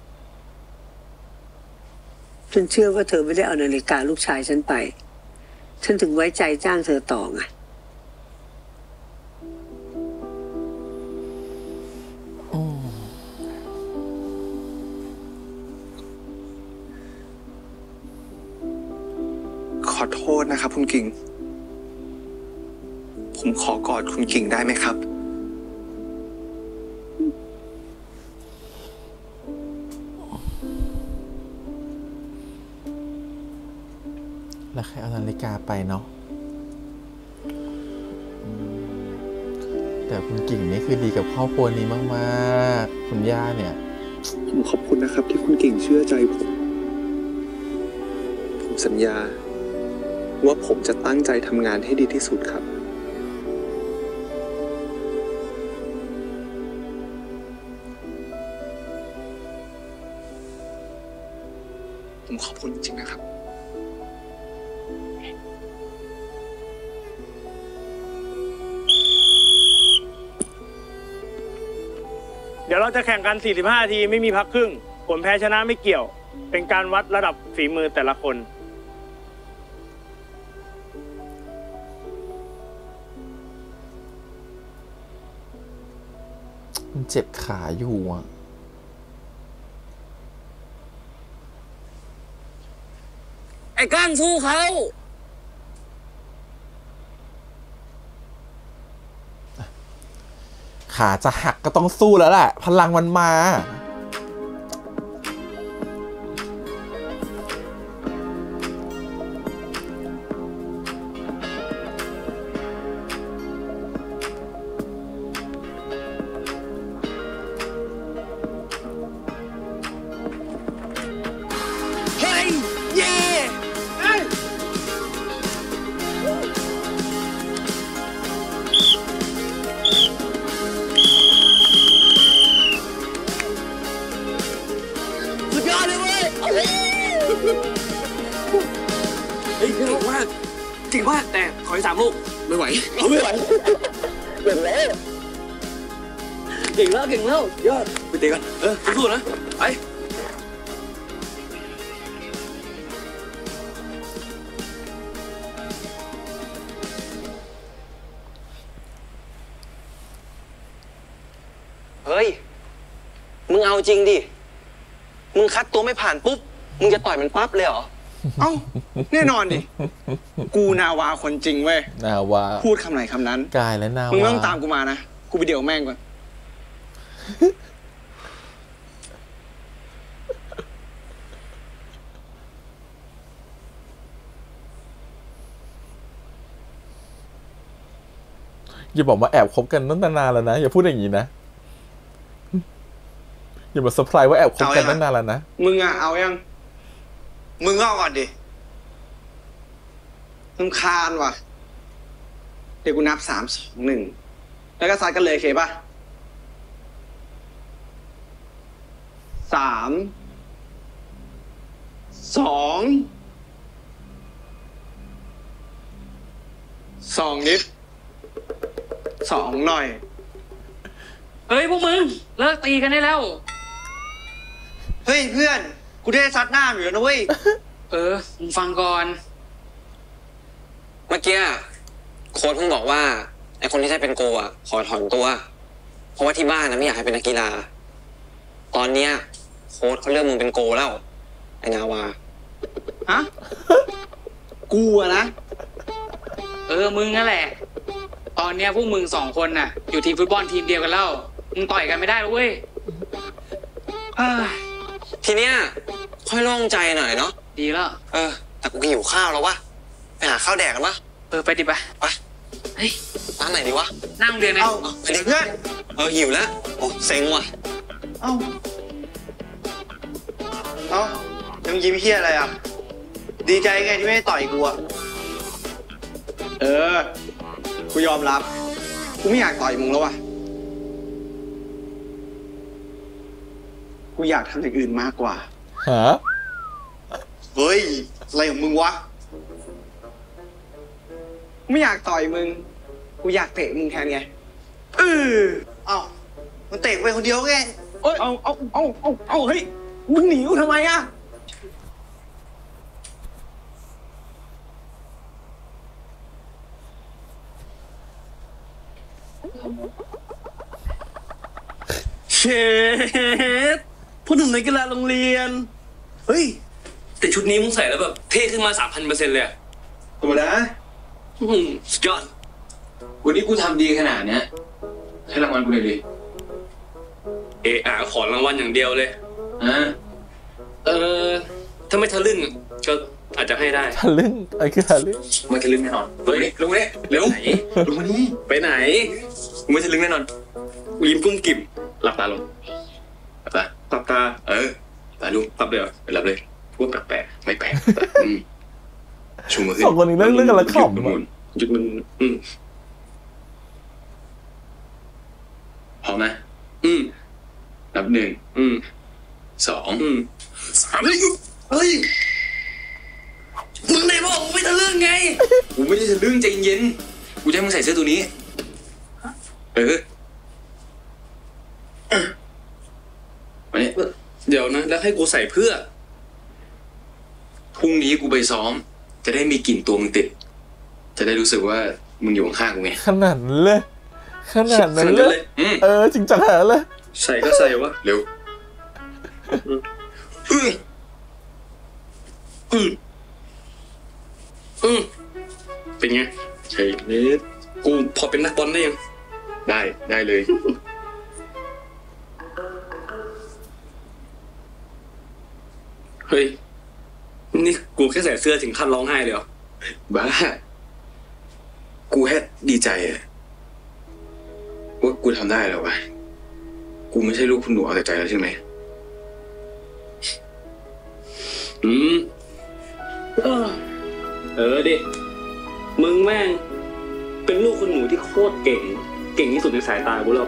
ฉันเชื่อว่าเธอไม่ได้เอานาฬิกาลูกชายฉันไปฉันถึงไว้ใจจ้างเธอต่อไงขอโทษนะครับคุณกิ่งผมขอกอดคุณกิ่งได้ไหมครับแล้วใครเอานาฬิกาไปเนาะแต่คุณกิ่งนี่คือดีกับครอบครัวนี้มากๆคุณย่าเนี่ยผมขอบคุณนะครับที่คุณกิ่งเชื่อใจผมสัญญาว่าผมจะตั้งใจทำงานให้ดีที่สุดครับผมขอบคุณจริงๆนะครับเดี๋ยวเราจะแข่งกัน 45 นาทีไม่มีพักครึ่ง ผลแพ้ชนะไม่เกี่ยว เป็นการวัดระดับฝีมือแต่ละคนมันเจ็บขาอยู่อ่ะไอ้ก้านสู้เขาขาจะหักก็ต้องสู้แล้วแหละพลังมันมาเฮ้ยเย่สุดยอดเลยเว้ยเฮ้ยเก่งมากเก่งมากแต่ขออีก3 ลูกไม่ไหวไม่ไหวเก่งแล้วเก่งแล้วยอดไปเตะกันสู้ๆนะไปเฮ้ยมึงเอาจริงดิมึงคัดตัวไม่ผ่านปุ๊บมึงจะต่อยมันปั๊บเลยเหรอเอ้าแน่นอนดิกูนาวาคนจริงเว้ยนาวาพูดคำไหนคำนั้นกายและนาวามึงไม่ต้องตามกูมานะกูไปเดี่ยวแม่งก่อนอย่าบอกว่าแอบคบกันตั้งนานแล้วนะอย่าพูดอย่างนี้นะอย่ามาเซอร์ไพรส์ว่าแอบคบกันตั้งนานแล้วนะมึงอะเอายังมึงเอาก่อนดิรำคาญว่ะเดี๋ยวกูนับ3, 2, 1แล้วก็ซัดกันเลยโอเคป่ะ3, 2 นิด2หน่อยเฮ้ยพวกมึงเลิกตีกันได้แล้วเฮ้ยเพื่อนกูได้ซัดหน้าอยู่แล้วนะเว้ยมึงฟังก่อนเมื่อกี้โค้ชเพิ่งบอกว่าไอคนที่ได้เป็นโกอ่ะขอถอนตัวเพราะว่าที่บ้านนะไม่อยากให้เป็นนักกีฬาตอนเนี้ยโค้ชเขาเลือกมึงเป็นโกแล้วไอนาวาฮะกูอะนะมึงนั่นแหละตอนเนี้ยพวกมึง2 คนน่ะอยู่ทีมฟุตบอลทีมเดียวกันแล้วมึงต่อยกันไม่ได้หรอกเว้ยทีเนี้ยค่อยโล่งใจหน่อยเนาะดีแล้วแต่กูหิวข้าวแล้ววะไปหาข้าวแดกกันปะไปดิไปเฮ้ยร้านไหนดีวะนั่งเรียนนะไปดิเพื่อนหิวแล้วโอ้เซ็งว่ะยังยิ้มเฮี้ยอะไรอ่ะดีใจไงที่ไม่ได้ต่อยกูอ่ะกูยอมรับกูไม่อยากต่อยมึงแล้วว่ะกูอยากทำอย่างอื่นมากกว่าเฮ้ยอะไรของมึงวะไม่อยากต่อยมึงกูอยากเตะมึงแทนไงมันเตะไปคนเดียวไงเอาเฮ้ยมึงหนีกูทำไมอะเชฟพูดถึงในกีฬาโรงเรียนเฮ้ยแต่ชุดนี้มึงใส่แล้วแบบเท่ขึ้นมา 3,000% เลยตัวนะสุดยอดวันนี้กูทำดีขนาดเนี้ยให้รางวัลกูเลยดิขอรางวัลอย่างเดียวเลยถ้าไม่ทะลึ่งก็อาจจะให้ได้ทะลึ่งไอ้คือทะลึ่งไม่ทะลึ่งแน่นอนเฮ้ยลุงเนี่ยเร็วลุงมานี่ไปไหนกูไม่ทะลึ่งแน่นอนกูยิ้มกุ้มกิ่มหลับตาลงหลับตาตาลุงหลับเลยไปหลับเลยพูดแปลกๆไม่แปลกชูมือขึ้นสองคนนี้เรื่องกันละขำหยุดมันพร้อมนะนับ1 2 3เฮ้ยมึงไหนบอกกูไม่ทะลึ่งไงกูไม่ได้ทะลึ่งใจเย็นกูจะให้มึงใส่เสื้อตัวนี้มาเนี่ยเดี๋ยวนะแล้วให้กูใส่เพื่อพรุ่งนี้กูไปซ้อมจะได้มีกลิ่นตัวมึงติดจะได้รู้สึกว่ามึงอยู่ข้างๆกูไงขนาดเลยจริงจังเลยใส่ก็ใส่วะเร็วเป็นไงใช่เลยกูพอเป็นนักบอลได้ยังได้เลยเฮ้ยนี่กูแค่ใส่เสื้อถึงขั้นร้องไห้เลยเหรอบ้ากูแค่ดีใจว่ากูทำได้แล้ววะกูไม่ใช่ลูกคุณหนูเอาแต่ใจแล้วใช่ไหมดิมึงแม่งเป็นลูกคุณหนูที่โคตรเก่งที่สุดในสายตากูแล้ว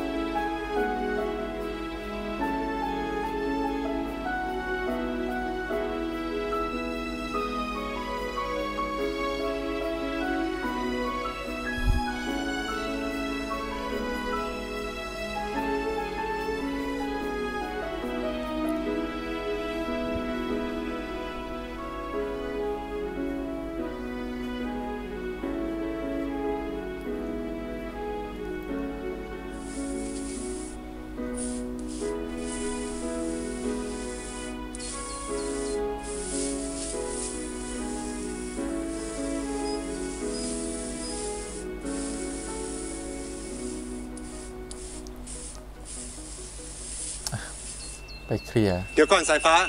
ไปเคลียร์เดี๋ยวก่อนสายฟ้า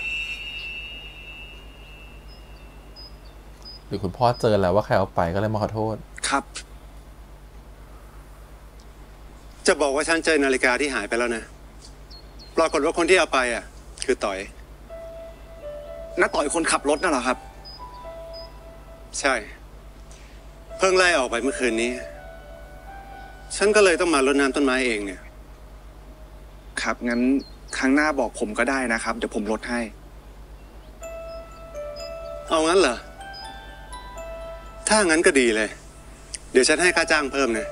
หรือคุณพ่อเจอแล้วว่าใครเอาไปก็เลยมาขอโทษครับจะบอกว่าฉันเจอนาฬิกาที่หายไปแล้วนะปรากฏว่าคนที่เอาไปคือต่อยน้าต่อยคนขับรถนั่นเหรอครับใช่เพิ่งไล่ออกไปเมื่อคืนนี้ฉันก็เลยต้องมารดน้ำต้นไม้เองเนี่ยครับงั้นครั้งหน้าบอกผมก็ได้นะครับเดี๋ยวผมลดให้เอางั้นเหรอถ้างั้นก็ดีเลยเดี๋ยวฉันให้ค่าจ้างเพิ่มนะ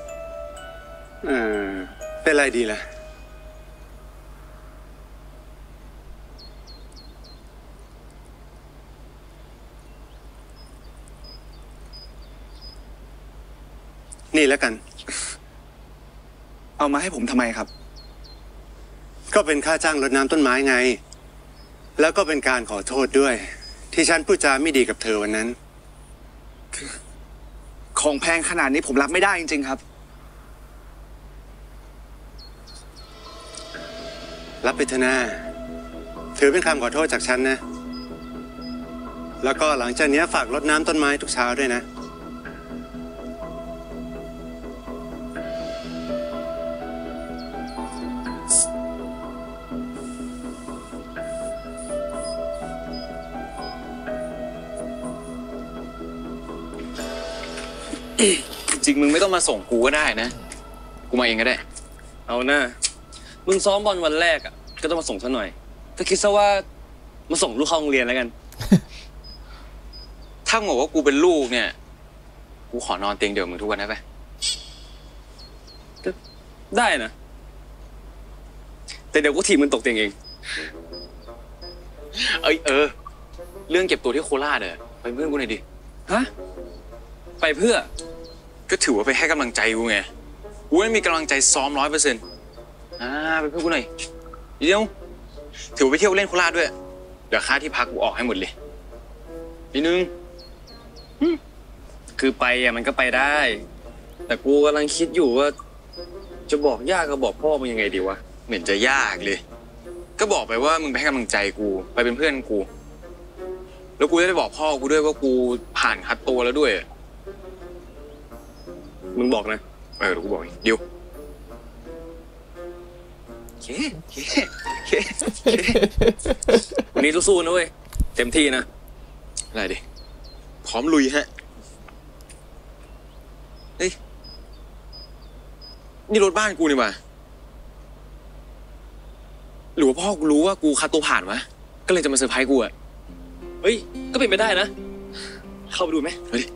เป็นไรดีล่ะนี่แล้วกันเอามาให้ผมทำไมครับก็เป็นค่าจ้างรดน้ำต้นไม้ไงแล้วก็เป็นการขอโทษด้วยที่ฉันพูดจาไม่ดีกับเธอวันนั้นของแพงขนาดนี้ผมรับไม่ได้จริงๆครับรับไปเถอะนะถือเป็นคำขอโทษจากฉันนะแล้วก็หลังจากนี้ฝากรดน้ำต้นไม้ทุกเช้าด้วยนะจริงมึงไม่ต้องมาส่งกูก็ได้นะกูมาเองก็ได้เอาหน้ามึงซ้อมบอลวันแรกก็ต้องมาส่งซะหน่อยก็คิดซะว่ามาส่งลูกเข้าโรงเรียนแล้วกันถ้าบอกว่ากูเป็นลูกเนี่ยกูขอนอนเตียงเดียวมึงทุกวันได้ไหมได้นะแต่เดี๋ยวกูถีบมึงตกเตียงเองเรื่องเก็บตัวที่โคราชไปเพื่อนกูหน่อยดิฮะไปเพื่อก็ถือว่าไปให้กำลังใจกูไงกูไม่มีกำลังใจซ้อม100%ไปเพื่อนกูหน่อยเดี๋ยวถือว่าไปเที่ยวเล่นโคราชด้วยเดี๋ยวค่าที่พักกูออกให้หมดเลยนิดนึงคือไปมันก็ไปได้แต่กูกำลังคิดอยู่ว่าจะบอกย่ากับบอกพ่อมึงยังไงดีวะเหมือนจะยากเลยก็บอกไปว่ามึงไปให้กำลังใจกูไปเป็นเพื่อนกูแล้วกูจะได้บอกพ่อกูด้วยว่ากูผ่านคัดตัวแล้วด้วยมึงบอกนะเดี๋ยวกูบอกเองดิวโอเควันนี้สู้ๆนะเว้ยเต็มที่นะอะไรดิพร้อมลุยฮะเฮ้ยนี่รถบ้านกูนี่มาหรือว่าพ่อกูรู้ว่ากูคัดตัวผ่านวะก็เลยจะมาเซอร์ไพรส์กูอะเฮ้ยก็เป็นไปได้นะเข้าไปดูไหมเฮ้ย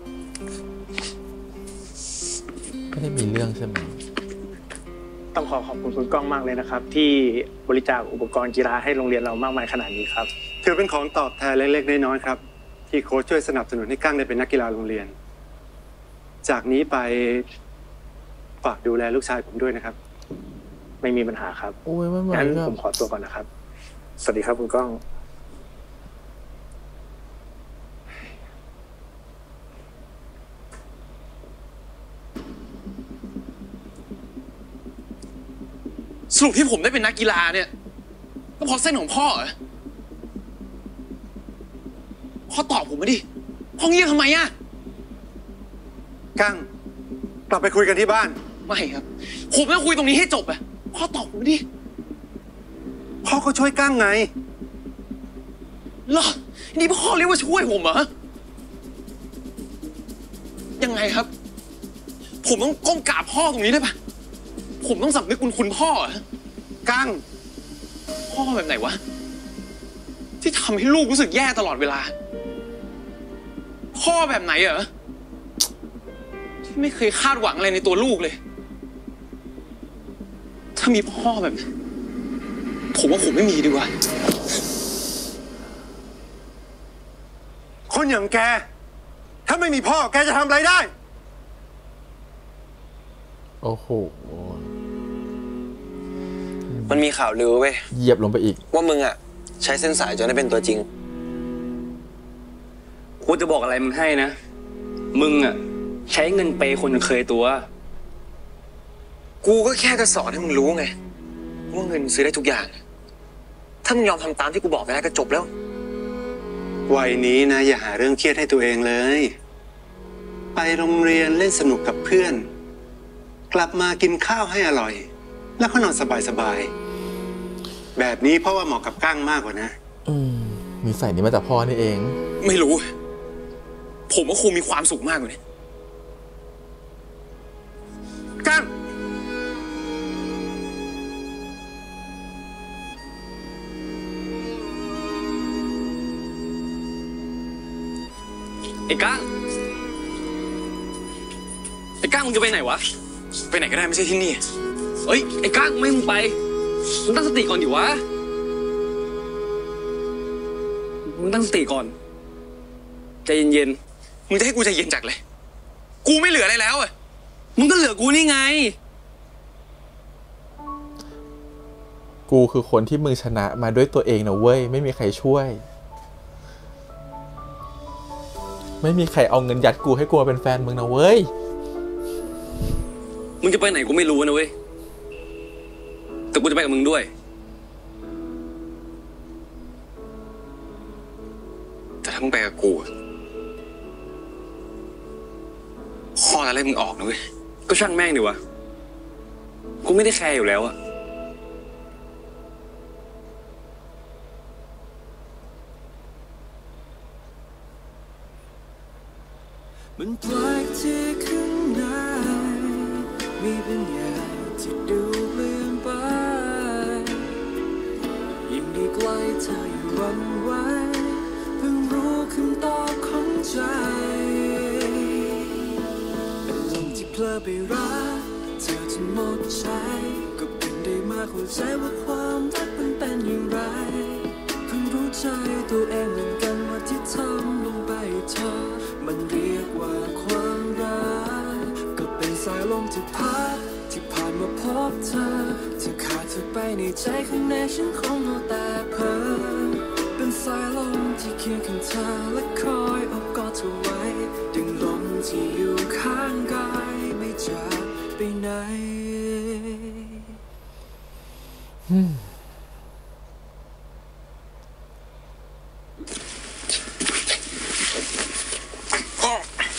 ไม่ได้มีเรื่องใช่ไหมต้องขอบคุณคุณก้องมากเลยนะครับที่บริจาคอุปกรณ์กีฬาให้โรงเรียนเรามากมายขนาดนี้ครับถือเป็นของตอบแทนเล็กๆน้อยๆครับที่โค้ชช่วยสนับสนุนให้กั้งได้เป็นนักกีฬาโรงเรียนจากนี้ไปฝากดูแลลูกชายผมด้วยนะครับไม่มีปัญหาครับโอ้ยไม่งั้นไหวครับผมขอตัวก่อนนะครับสวัสดีครับคุณก้องสรุปที่ผมได้เป็นนักกีฬาเนี่ยก็เพราะเส้นของพ่อเหรอพ่อตอบผมมาดิพ่อเงียบทำไมอะกั้งกลับไปคุยกันที่บ้านไม่ครับผมต้องคุยตรงนี้ให้จบอะพ่อตอบผมมาดิพ่อก็ช่วยกั้งไงเหรอนี่พ่อเรียกว่าช่วยผมเหรอยังไงครับผมต้องก้มกราบพ่อตรงนี้ได้ปะผมต้องสำนึกคุณพ่อเหรอกั้งพ่อแบบไหนวะที่ทำให้ลูกรู้สึกแย่ตลอดเวลาพ่อแบบไหนเหรอที่ไม่เคยคาดหวังอะไรในตัวลูกเลยถ้ามีพ่อแบบนี้ผมว่าผมไม่มีดีกว่าคนอย่างแกถ้าไม่มีพ่อแกจะทำอะไรได้โอ้โหมันมีข่าวลือเว้ยเหยียบลงไปอีกว่ามึงอ่ะใช้เส้นสายจนได้เป็นตัวจริงกูจะบอกอะไรมึงให้นะมึงอ่ะใช้เงินเปย์คนเคยตัวกูก็แค่จะสอนให้มึงรู้ไงว่าเงินซื้อได้ทุกอย่างถ้ามึงยอมทำตามที่กูบอกไปแล้วก็จบแล้ววัยนี้นะอย่าหาเรื่องเครียดให้ตัวเองเลยไปโรงเรียนเล่นสนุกกับเพื่อนกลับมากินข้าวให้อร่อยแล้วก็นอนสบายๆแบบนี้เพราะว่าเหมาะกับกั้งมากกว่านะมีใส่นี้มาจากพ่อนี่เองไม่รู้ผมว่าคงมีความสุขมากกว่านี้กั้งไอ้ก้างมึงจะไปไหนวะไปไหนก็ได้ไม่ใช่ที่นี่เอ้ยไอ้ก้างไม่มึงไปมึงตั้งสติก่อนดิวะมึงตั้งสติก่อนใจเย็นๆมึงจะให้กูใจเย็นจากเลยกูไม่เหลืออะไรแล้วอ่ะมึงก็เหลือกูนี่ไงกูคือคนที่มึงชนะมาด้วยตัวเองนะเว้ยไม่มีใครช่วยไม่มีใครเอาเงินยัดกูให้กูมาเป็นแฟนมึงนะเว้ยมึงจะไปไหนกูไม่รู้นะเว้ยแต่กูจะไปกับมึงด้วยแต่ถ้ามึงไปกับกูข้ออะไรมึงออกนะเว้ยก็ช่างแม่งดิวะกูไม่ได้แคร์อยู่แล้วอะมันแปลกที่ข้างในมีบางอย่างที่ดูเปลี่ยนไปยิ่งได้ใกล้เธอยิ่งหวั่นไหวเพิ่งรู้คำตอบของใจอารมณ์ที่เพลอไปรักเธอจนหมดใจก็เพิ่งได้มาเข้าใจว่าความรักมันเป็นอย่างไรเพิ่งรู้ใจตัวเองเหมือนกันว่าที่ทำลงไปเธอมันเรียกว่าความรักก็เป็นสายลมที่พัดที่ผ่านมาพบเธอขาดเธอไปในใจข้างในฉันคงเอาแต่เพ้อเป็นสายลมที่เคียงข้างเธอและคอยอบกอดเธอไว้ดึงลมที่อยู่ข้างกายไม่จากไปไหน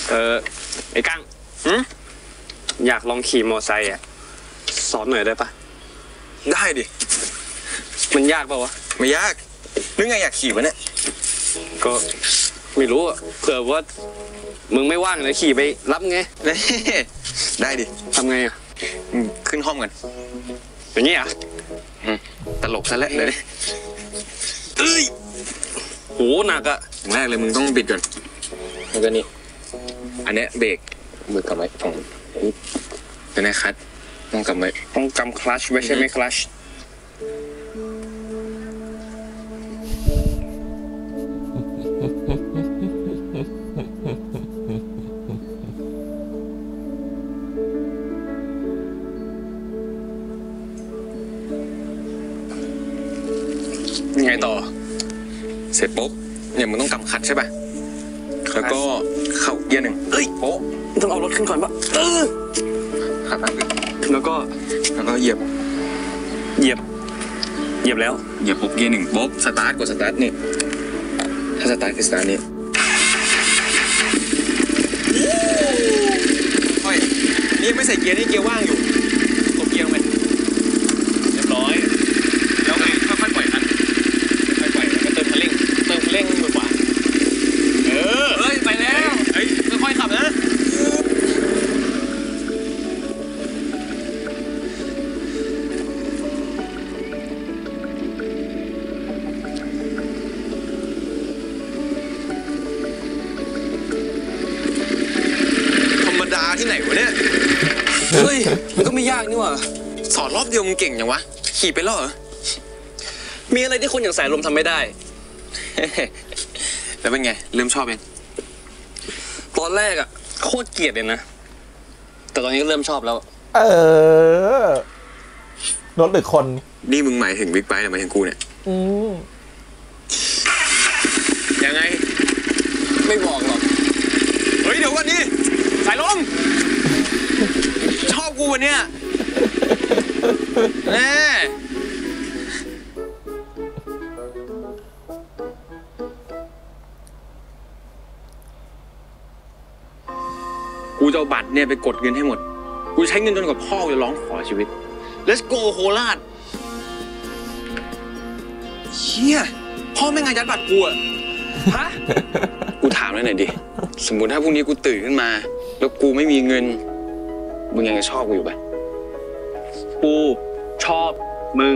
ไอ้กั้งอยากลองขี่มอไซค์อ่ะสอนหน่อยได้ปะได้ดิมันยากป่าวะไม่ยากนึกไงอยากขี่วะเนี่ยก็ไม่รู้อ่ะเผื่อว่ามึงไม่ว่างเลยขี่ไปรับไงได้ดิทำไงอ่ะขึ้นห้องกันอย่างนี้อ่ะตลกซะแล้วเลยโหหนักอ่ะแรกเลยมึงต้องบิดก่อนแล้วก็นี่อันเนี้ยเบรกมือกำไว้ของอันนี้คัทต้องกำไว้ต้องกำคลัชไว้ใช่ไหมคลัชไงต่อเสร็จปุ๊บเนี่ยมึงต้องกำคัทใช่ป่ะแล้วก็เข้าเกียร์หนึ่งโป๊ะต้องเอารถขึ้นก่อนปะขับมาแล้วก็เหยียบแล้วเหยียบปุ๊บเกียร์หนึ่งปุ๊บสตาร์ทกดสตาร์ทนี่ถ้าสตาร์ทคือสตาร์ทนี่ค่อยนี่ไม่ใส่เกียร์นี่เกียร์ว่างอยู่กดเกียร์ลงไปเรียบร้อยแล้วไงค่อยๆปล่อยคันค่อยๆปล่อยแล้วก็เติมคันเร่งมือขวาเฮ้ยไปแล้วค่อยๆขับนะที่ไหนวะเนี่ยเฮ้ยมันก็ไม่ยากนี่หว่าสอนรอบเดียวมึงเก่งอย่างวะขี่ไปแล้วเหรอมีอะไรที่คนอย่างสายลมทำไม่ได้แล้วเป็นไงเริ่มชอบยังตอนแรกอะโคตรเกลียดเลยนะแต่ตอนนี้เริ่มชอบแล้วรถหรือคนนี่มึงหมายถึงบิ๊กไบค์หรือหมายถึงกูเนี่ยยังไงไม่บอกหรอกเฮ้ยเดี๋ยวก่อนนี่สายลมชอบกูวันเนี้ยแน่กูจะเอาบัตรเนี่ยไปกดเงินให้หมดกูใช้เงินจนกว่าพ่อจะร้องขอชีวิต Let's go โคราชเชี่ยพ่อไม่งานยัดบัตรกูอะฮะกูถามเลยหน่อยดิสมมติถ้าพรุ่งนี้กูตื่นขึ้นมาแล้วกูไม่มีเงินมึงยังจะชอบกูอยู่ปะกูชอบมึง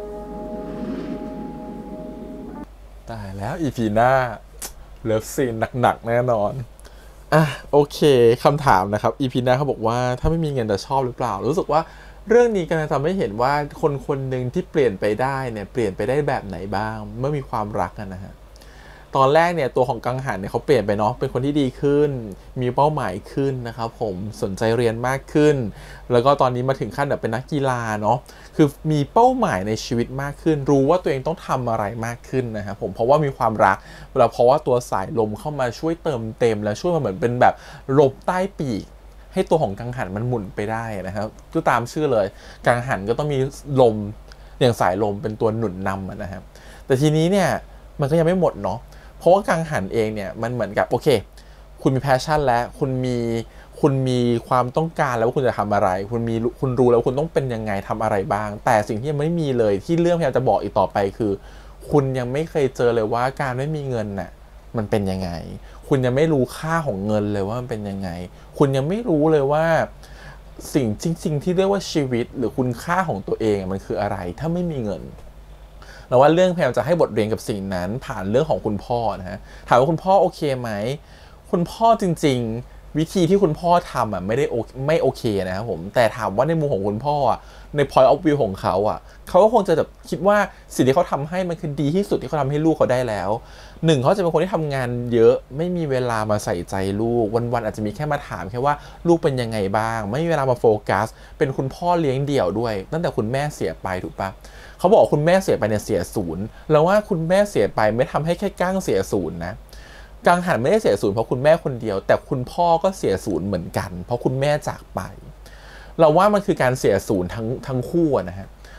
ตายแล้วอีพีหน้าเลิฟซีนหนักๆแน่นอนโอเคคำถามนะครับอีพีหน้าเขาบอกว่าถ้าไม่มีเงินจะชอบหรือเปล่ารู้สึกว่าเรื่องนี้กำลังทำให้เห็นว่าคนคนหนึ่งที่เปลี่ยนไปได้เนี่ยเปลี่ยนไปได้แบบไหนบ้างเมื่อมีความรักกันนะฮะตอนแรกเนี่ยตัวของกังหันเนี่ยเขาเปลี่ยนไปเนาะเป็นคนที่ดีขึ้นมีเป้าหมายขึ้นนะครับผมสนใจเรียนมากขึ้นแล้วก็ตอนนี้มาถึงขั้นแบบเป็นนักกีฬาเนาะคือมีเป้าหมายในชีวิตมากขึ้นรู้ว่าตัวเองต้องทำอะไรมากขึ้นนะครับผมเพราะว่ามีความรักแล้วเพราะว่าตัวสายลมเข้ามาช่วยเติมเต็มและช่วยมาเหมือนเป็นแบบลมใต้ปีกให้ตัวของกังหันมันหมุนไปได้นะครับก็ตามชื่อเลยกังหันก็ต้องมีลมอย่างสายลมเป็นตัวหนุนนำนะครับแต่ทีนี้เนี่ยมันก็ยังไม่หมดเนาะเพราะว่ากังหันเองเนี่ยมันเหมือนกับโอเคคุณมีแพชชั่นแล้วคุณมีความต้องการแล้วว่าคุณจะทำอะไรคุณรู้แล้วคุณต้องเป็นยังไงทำอะไรบ้างแต่สิ่งที่ยังไม่มีเลยที่เรื่องพยายามจะบอกอีกต่อไปคือคุณยังไม่เคยเจอเลยว่าการไม่มีเงินน่ะมันเป็นยังไงคุณยังไม่รู้ค่าของเงินเลยว่ามันเป็นยังไงคุณยังไม่รู้เลยว่าสิ่งจริงๆที่เรียกว่าชีวิตหรือคุณค่าของตัวเองมันคืออะไรถ้าไม่มีเงินแล้วว่าเรื่องพยายามจะให้บทเรียนกับสิ่งนั้นผ่านเรื่องของคุณพ่อนะฮะถามว่าคุณพ่อโอเคไหมคุณพ่อจริงๆวิธีที่คุณพ่อทำไม่โอเคนะครับผมแต่ถามว่าในมุมของคุณพ่อใน point of view ของเขาเขาก็คงจะแบบคิดว่าสิ่งที่เขาทำให้มันคือดีที่สุดที่เขาทำให้ลูกเขาได้แล้วหนึ่งเขาจะเป็นคนที่ทำงานเยอะไม่มีเวลามาใส่ใจลูกวันๆอาจจะมีแค่มาถามแค่ว่าลูกเป็นยังไงบ้างไม่มีเวลามาโฟกัสเป็นคุณพ่อเลี้ยงเดี่ยวด้วยตั้งแต่คุณแม่เสียไปถูกปะเขาบอกคุณแม่เสียไปเนี่ยเสียศูนย์แล้วว่าคุณแม่เสียไปไม่ทำให้แค่ก้างเสียศูนย์นะกังหันไม่ได้เสียศูนย์เพราะคุณแม่คนเดียวแต่คุณพ่อก็เสียศูนย์เหมือนกันเพราะคุณแม่จากไปเราว่ามันคือการเสียศูนย์ทั้งคู่นะฮะ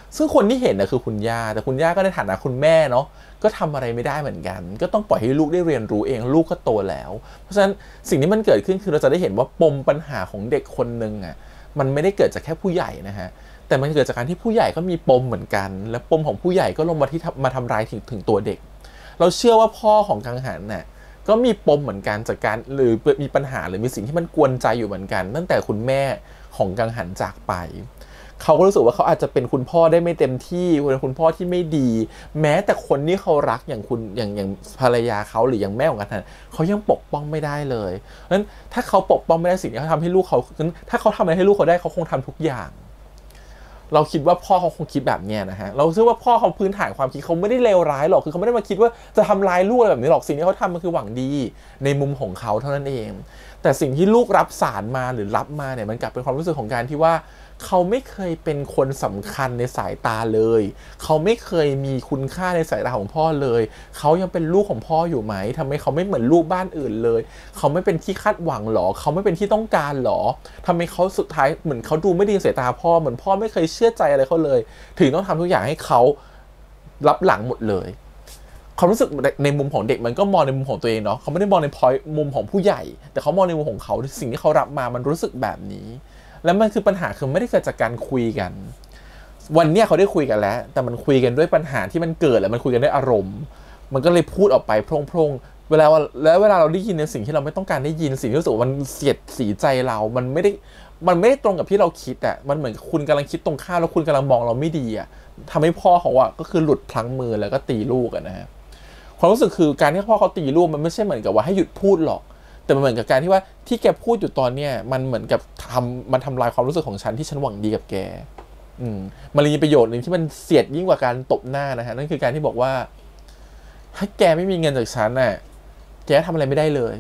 ซึ่งคนที่เห็นนะคือคุณย่าแต่คุณย่าก็ในฐานะคุณแม่เนาะก็ทำอะไรไม่ได้เหมือนกันก็ต้องปล่อยให้ลูกได้เรียนรู้เองลูกก็โตแล้วเพราะฉะนั้นสิ่งที่มันเกิดขึ้นคือเราจะได้เห็นว่าปมปัญหาของเด็กคนนึงอ่ะมันไม่ได้เกิดจากแค่ผู้ใหญ่นะฮะแต่มันเกิดจากการที่ผู้ใหญ่ก็มีปมเหมือนกันและปมของผู้ใหญ่ก็ลงมาทำร้ายถึงตัวเด็กเราเชื่อว่าพ่อของกังหันน่ะก็มีปมเหมือนกันจากการหรือมีปัญหาหรือมีสิ่งที่มันกวนใจอยู่เหมือนกันตั้งแต่คุณแม่ของกังหันจากไปเขาก็รู้สึกว่าเขาอาจจะเป็นคุณพ่อได้ไม่เต็มที่เป็นคุณพ่อที่ไม่ดีแม้แต่คนที่เขารักอย่างคุณอย่างภรรยาเขาหรืออย่างแม่ของกังหันเขายังปกป้องไม่ได้เลยเพราะฉะนั้นถ้าเขาปกป้องไม่ได้สิ่งที่เขาทำให้ลูกเขาถ้าเขาทำอะไรให้ลูกเขาได้เขาคงทำทุกอย่างเราคิดว่าพ่อเขาคงคิดแบบนี้นะฮะเราเชื่อว่าพ่อเขาพื้นฐานความคิดเขาไม่ได้เลวร้ายหรอกคือเขาไม่ได้มาคิดว่าจะทำร้ายลูกอะไรแบบนี้หรอกสิ่งที่เขาทำมันคือหวังดีในมุมของเขาเท่านั้นเองแต่สิ่งที่ลูกรับสารมาหรือรับมาเนี่ยมันกลับเป็นความรู้สึกของการที่ว่าเขาไม่เคยเป็นคนสำคัญในสายตาเลยเขาไม่เคยมีคุณค่าในสายตาของพ่อเลยเขายังเป็นลูกของพ่ออยู่ไหมทำไมเขาไม่เหมือนลูกบ้านอื่นเลยเขาไม่เป็นที่คาดหวังหรอเขาไม่เป็นที่ต้องการหรอทำไมเขาสุดท้ายเหมือนเขาดูไม่ดีในสายตาพ่อเหมือนพ่อไม่เคยเชื่อใจอะไรเขาเลยถึงต้องทำทุกอย่างให้เขารับหลังหมดเลยความรู้สึกในมุมของเด็กมันก็มองในมุมของตัวเองเนาะเขาไม่ได้มองในมุมของผู้ใหญ่แต่เขามองในมุมของเขาสิ่งที่เขารับมามันรู้สึกแบบนี้แล้วมันคือปัญหาคือไม่ได้เกิดจากการคุยกันวันนี้เขาได้คุยกันแล้วแต่มันคุยกันด้วยปัญหาที่มันเกิดแล้วมันคุยกันด้วยอารมณ์มันก็เลยพูดออกไปโพร่งๆเวลาเราได้ยินในสิ่งที่เราไม่ต้องการได้ยินสิ่งที่รู้สึกมันเสียดสีใจเรามันไม่ได้ตรงกับที่เราคิดอ่ะมันเหมือนคุณกำลังคิดตรงข้ามแล้วคุณกำลังมองเราไม่ดีอ่ะทำให้พ่อเขาอ่ะก็คือหลุดพลั้งมือแล้วก็ตีลูกนะฮะความรู้สึกคือการที่พ่อเขาตีลูกมันไม่ใช่เหมือนกับว่าให้หยุดพูดหรอกแต่มันเหมือนกับการที่ว่าที่แกพูดอยู่ตอนเนี้ยมันเหมือนกับมันทำลายความรู้สึกของฉันที่ฉันหวังดีกับแกมันมีประโยชน์หนึ่งที่มันเสียดยิ่งกว่าการตบหน้านะฮะนั่นคือการที่บอกว่าถ้าแกไม่มีเงินจากฉันน่ะแกทำอะไรไม่ได้เลย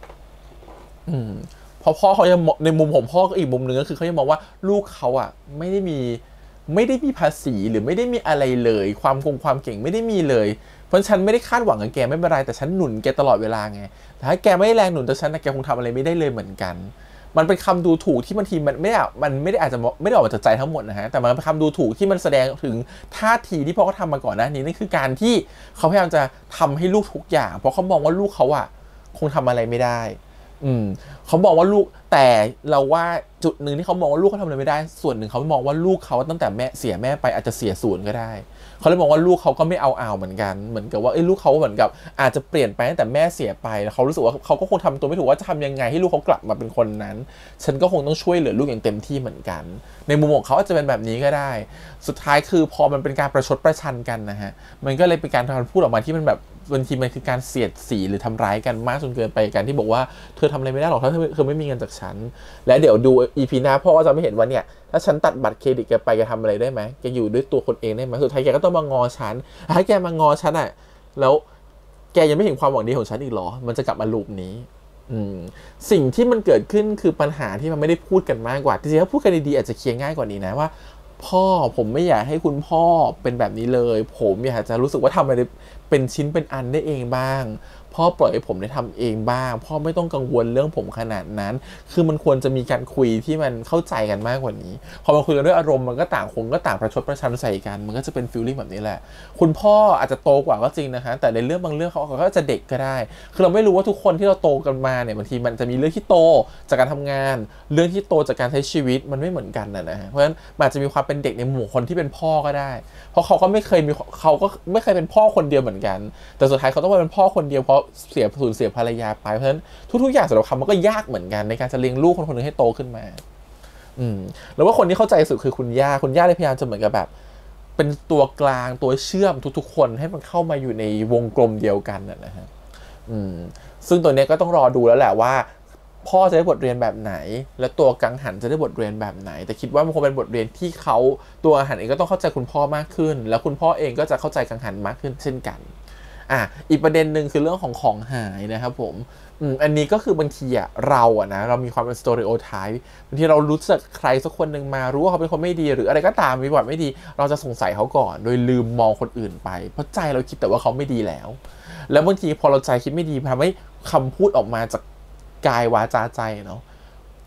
พอพ่อเขาจะในมุมของพ่อก็อีกมุมหนึ่งก็คือเขาจะมองว่าลูกเขาอ่ะไม่ได้มีภาษีหรือไม่ได้มีอะไรเลยความเก่งไม่ได้มีเลยเพราะฉันไม่ได้คาดหวังกับแกไม่เป็นไรแต่ฉันหนุนแกตลอดเวลาไงแต่ถ้าแกไม่ได้แรงหนุนแต่ฉันแกคงทำอะไรไม่ได้เลยเหมือนกันมันเป็นคำดูถูกที่บางทีมันไม่ได้อาจจะไม่ได้ออกมาจากใจทั้งหมดนะฮะแต่มันเป็นคำดูถูกที่มันแสดงถึงท่าทีที่พ่อเขาทำมาก่อนหน้านี้นั่นคือการที่เขาพยายามจะทำให้ลูกทุกอย่างเพราะเขามองว่าลูกเขาอ่ะคงทำอะไรไม่ได้เขาบอกว่าลูกแต่เราว่าจุดหนึ่งที่เขามองว่าลูกเขาทำอะไรไม่ได้ส่วนหนึ่งเขามองว่าลูกเขาตั้งแต่เสียแม่ไปอาจจะเสียศูนย์ก็ได้เขาเลยมองว่าลูกเขาก็ไม่เอาเหมือนกันเหมือนกับว่าลูกเขาเหมือนกับอาจจะเปลี่ยนไปตั้งแต่แม่เสียไปแล้วเขารู้สึกว่าเขาก็คงทำตัวไม่ถูกว่าจะทำยังไงให้ลูกเขากลับมาเป็นคนนั้นฉันก็คงต้องช่วยเหลือลูกอย่างเต็มที่เหมือนกันในมุมของเขาอาจจะเป็นแบบนี้ก็ได้สุดท้ายคือพอมันเป็นการประชดประชันกันนะฮะมันก็เลยเป็นการพูดออกมาที่มันแบบบางทีมันคือการเสียดสีหรือทำร้ายกันมากจนเกินไปการที่บอกว่าเธอทำอะไรไม่ได้หรอกถ้าเธอไม่มีเงินจากฉันและเดี๋ยวดู EP หน้าพ่อก็จะไม่เห็นว่าเนี่ยถ้าฉันตัดบัตรเครดิตแกไปแกทำอะไรได้ไหมแกอยู่ด้วยตัวคนเองได้ไหมสุดท้ายแกก็ต้องมางอฉันถ้าแกมางอฉันอ่ะแล้วแกยังไม่เห็นความหวังดีของฉันอีกหรอมันจะกลับมาลูปนี้สิ่งที่มันเกิดขึ้นคือปัญหาที่มันไม่ได้พูดกันมากกว่าจริงๆถ้าพูดกันดีๆอาจจะเคลียร์ง่ายกว่านี้นะว่าพ่อผมไม่อยากให้คุณพ่อเป็นแบบนี้เลยผมอยากจะรู้สึกว่าทำอะไรเป็นชิ้นเป็นอันได้เองบ้างพ่อปล่อยให้ผมได้ทำเองบ้างพ่อไม่ต้องกังวลเรื่องผมขนาดนั้นคือมันควรจะมีการคุยที่มันเข้าใจกันมากกว่านี้พอมาคุยกันด้วยอารมณ์มันก็ต่างคนก็ต่างประชดประชันใส่กันมันก็จะเป็นฟีลลิ่งแบบนี้แหละคุณพ่ออาจจะโตกว่าก็จริงนะฮะแต่ในเรื่องบางเรื่องเขาก็จะเด็กก็ได้คือเราไม่รู้ว่าทุกคนที่เราโตกันมาเนี่ยบางทีมันจะมีเรื่องที่โตจากการทำงานเรื่องที่โตจากการใช้ชีวิตมันไม่เหมือนกันนะฮะเพราะฉะนั้นอาจจะมีความเป็นเด็กในหมู่คนที่เป็นพ่อก็ได้เพราะเขาก็ไม่เคยเป็นพ่อคนเดียวเหมือนกันแต่สุดท้ายเขาต้องมาเป็นพ่อคนเดียวเพราะสูญเสียภรรยาไปเพราะฉะนั้นทุกๆอย่างสำหรับเขามันก็ยากเหมือนกันในการจะเลี้ยงลูกคนนึงให้โตขึ้นมาแล้วว่าคนที่เข้าใจสุดคือคุณย่าเลยพยายามจะเหมือนกับแบบเป็นตัวกลางตัวเชื่อมทุกๆคนให้มันเข้ามาอยู่ในวงกลมเดียวกันนะฮะซึ่งตัวนี้ก็ต้องรอดูแล้วแหละว่าพ่อจะได้บทเรียนแบบไหนและตัวกังหันจะได้บทเรียนแบบไหนแต่คิดว่ามันคงเป็นบทเรียนที่เขาตัวกังหันเองก็ต้องเข้าใจคุณพ่อมากขึ้นแล้วคุณพ่อเองก็จะเข้าใจกังหันมากขึ้นเช่นกันอีกประเด็นหนึ่งคือเรื่องของหายนะครับผมอันนี้ก็คือบางทีเรามีความเป็นสโตริโอไทป์บางทีเรารู้จักใครสักคนหนึ่งมารู้ว่าเขาเป็นคนไม่ดีหรืออะไรก็ตามมีประวัติไม่ดีเราจะสงสัยเขาก่อนโดยลืมมองคนอื่นไปเพราะใจเราคิดแต่ว่าเขาไม่ดีแล้วบางทีพอเราใจคิดไม่ดีทำให้คำพูดออกมาจากกายวาจาใจเนาะ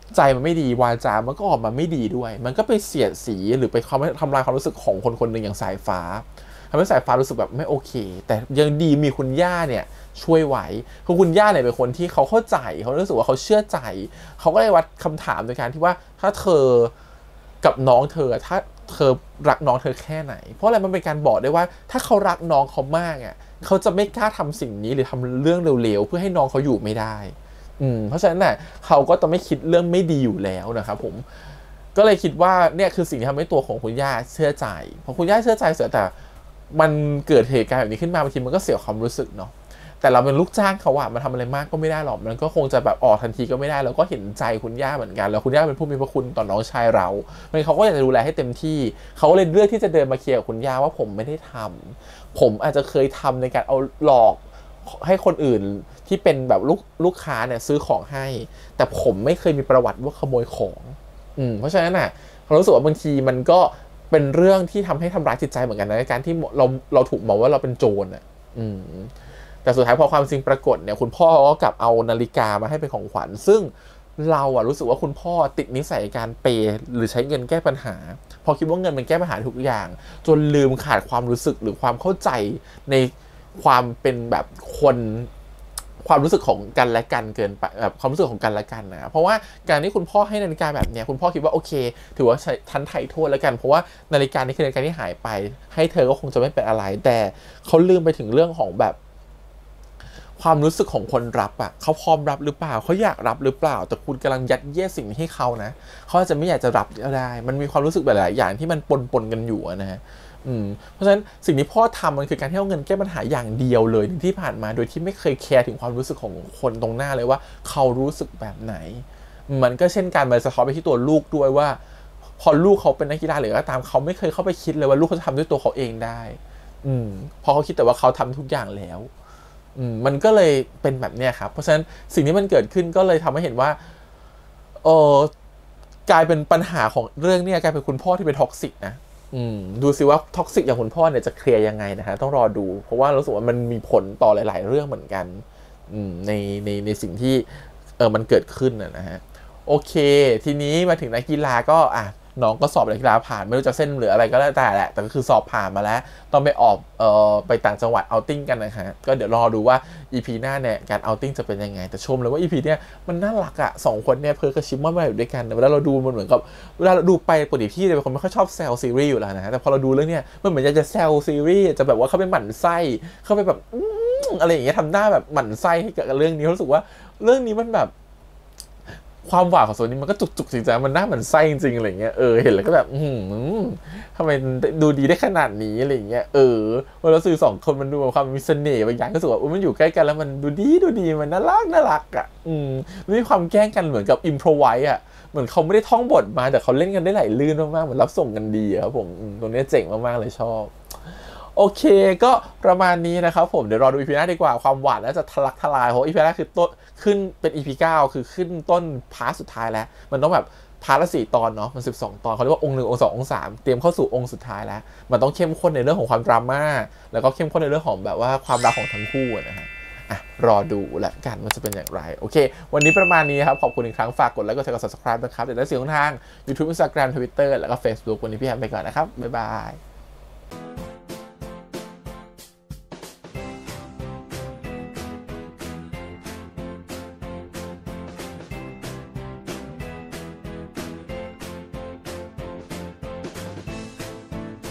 ใจมันไม่ดีวาจามันก็ออกมาไม่ดีด้วยมันก็ไปเสียดสีหรือไปทำลายความรู้สึกของคนคนหนึ่งอย่างสายฟ้าทำให้สายฟ้ารู้สึกแบบไม่โอเคแต่ยังดีมีคุณย่าเนี่ยช่วยไว้คือคุณย่าเนี่ยเป็นคนที่เขาเข้าใจเขารู้สึกว่าเขาเชื่อใจเขาก็เลยวัดคำถามในการที่ว่าถ้าเธอกับน้องเธอถ้าเธอรักน้องเธอแค่ไหนเพราะอะไรมันเป็นการบอกได้ว่าถ้าเขารักน้องเขามากอ่ะเขาจะไม่กล้าทำสิ่งนี้หรือทำเรื่องเร็วๆเพื่อให้น้องเขาอยู่ไม่ได้เพราะฉะนั้นน่ะเขาก็จะไม่คิดเรื่องไม่ดีอยู่แล้วนะครับผมก็เลยคิดว่าเนี่ยคือสิ่งที่ทำให้ตัวของคุณย่าเชื่อใจพอคุณย่าเชื่อใจเสร็จแต่มันเกิดเหตุการณ์แบบนี้ขึ้นมาบางทีมันก็เสียความรู้สึกเนาะแต่เราเป็นลูกจ้างเขาอะมันทำอะไรมากก็ไม่ได้หรอกมันก็คงจะแบบออกทันทีก็ไม่ได้เราก็เห็นใจคุณย่าเหมือนกันแล้วคุณย่าเป็นผู้มีพระคุณต่อน้องชายเราเขาก็อยากจะดูแลให้เต็มที่เขาเลยเลือกที่จะเดินมาเคลียร์กับคุณย่าว่าผมไม่ได้ทำผมอาจจะเคยทำในการเอาหลอกให้คนอื่นที่เป็นแบบลูกค้าเนี่ยซื้อของให้แต่ผมไม่เคยมีประวัติว่าขโมยของเพราะฉะนั้นน่ะเรารู้สึกว่าบางทีมันก็เป็นเรื่องที่ทำให้ทำร้ายจิตใจเหมือนกันในการที่เราถูกมองว่าเราเป็นโจรอ่ะแต่สุดท้ายพอความจริงปรากฏเนี่ยคุณพ่อก็กลับเอานาฬิกามาให้เป็นของขวัญซึ่งเราอะรู้สึกว่าคุณพ่อติดนิสัยการเปย์หรือใช้เงินแก้ปัญหาพอคิดว่าเงินมันแก้ปัญหาทุกอย่างจนลืมขาดความรู้สึกหรือความเข้าใจในความเป็นแบบคนความรู้สึกของกันและกันเกินไปแบบความรู้สึกของกันและกันนะเพราะว่าการที่คุณพ่อให้นาฬิกาแบบเนี้ยคุณพ่อคิดว่าโอเคถือว่าทันไถ่โทษแล้วกันเพราะว่านาฬิกานี้คือนาฬิกาที่หายไปให้เธอก็คงจะไม่เป็นอะไรแต่เขาลืมไปถึงเรื่องของแบบความรู้สึกของคนรับอ่ะเขาพร้อมรับหรือเปล่าเขาอยากรับหรือเปล่าแต่คุณกำลังยัดเยียดสิ่งนี้ให้เขานะเขาอาจจะไม่อยากจะรับก็ได้มันมีความรู้สึกหลายอย่างที่มันปนกันอยู่นะฮะเพราะฉะนั้นสิ่งที่พ่อทำมันคือการที่เอาเงินแก้ปัญหาอย่างเดียวเลยที่ผ่านมาโดยที่ไม่เคยแคร์ถึงความรู้สึกของคนตรงหน้าเลยว่าเขารู้สึกแบบไหนมันก็เช่นกันมันสะท้อนไปที่ตัวลูกด้วยว่าพอลูกเขาเป็นนักกีฬาหรือก็ตามเขาไม่เคยเข้าไปคิดเลยว่าลูกเขาจะทำด้วยตัวเขาเองได้พอเขาคิดแต่ว่าเขาทำทุกอย่างแล้วมันก็เลยเป็นแบบเนี้ยครับเพราะฉะนั้นสิ่งที่มันเกิดขึ้นก็เลยทำให้เห็นว่ากลายเป็นปัญหาของเรื่องนี้กลายเป็นคุณพ่อที่เป็นท็อกซิกนะดูสิว่าท็อกซิกอย่างคุณพ่อเนี่ยจะเคลียร์ยังไงนะฮะต้องรอดูเพราะว่ารู้สึกว่ามันมีผลต่อหลายๆเรื่องเหมือนกันในสิ่งที่มันเกิดขึ้นนะฮะโอเคทีนี้มาถึงนักกีฬาก็น้องก็สอบนักกีฬาผ่านไม่รู้จะเส้นหรืออะไรก็แล้วแต่แหละแต่ก็คือสอบผ่านมาแล้วต้องไปออกไปต่างจังหวัดเอาติ้งกันนะฮะก็เดี๋ยวรอดูว่า EP หน้าเนี่ยการเอาติ้งจะเป็นยังไงแต่ชมเลยว่า EP เนี่ยมันน่ารักอ่ะ2คนเนี่ยเพิร์ลกับชิมม่อนมาอยู่ด้วยกันเวลาเราดูมันเหมือนกับเวลาเราดูไปปกติพี่เป็นคนไม่ค่อยชอบแซวซีรีส์อยู่แล้วนะแต่พอเราดูเรื่องเนี้ยมันเหมือนจะแซวซีรีส์จะแบบว่าเขาไปหมั่นไส้เขาไปแบบอะไรอย่างเงี้ยทำหน้าแบบหมั่นไส้ให้กับเรื่องนี้รู้สึกว่าเรื่องนี้มันแบบความหวานของโซนนี้มันก็จุกๆจริงๆมันน่าเหมือนไส้จริงๆอะไรเงี้ยเห็นแล้วก็แบบทำไมดูดีได้ขนาดนี้อะไรเงี้ยเวลาสื่อ2คนมันดูความมีเสน่ห์บางอย่างก็รู้สึกว่ามันอยู่ใกล้กันแล้วมันดูดีมันน่ารักอ่ะมีความแกล้งกันเหมือนกับอิมโพรไวส์อ่ะเหมือนเขาไม่ได้ท่องบทมาแต่เขาเล่นกันได้ไหลลื่นมากๆเหมือนรับส่งกันดีครับผมตรงนี้เจ๋งมากๆเลยชอบโอเคก็ประมาณนี้นะครับผมเดี๋ยวรอดู EP หน้าดีกว่าความหวานน่าจะทะลักทลายเพราะ EP หน้าคือต้นขึ้นเป็น EP 9คือขึ้นต้นพาร์ทสุดท้ายแล้วมันต้องแบบพาร์ทละ4 ตอนเนาะมัน12 ตอนเขาเรียกว่าองค์1องค์2องค์3เตรียมเข้าสู่องค์สุดท้ายแล้วมันต้องเข้มข้นในเรื่องของความดราม่าแล้วก็เข้มข้นในเรื่องของแบบว่าความรักของทั้งคู่นะฮะรอดูละกันว่าจะเป็นอย่างไรโอเควันนี้ประมาณนี้ครับขอบคุณอีกครั้งฝากกดไลค์กดแชร์กด Subscribe นะครับเดี๋ยวได้เสียงทาง YouTube Instagram Twitter แล้วก็ Facebook วันนี้พี่แฮมไปก่อนนะครับบ๊ายบาย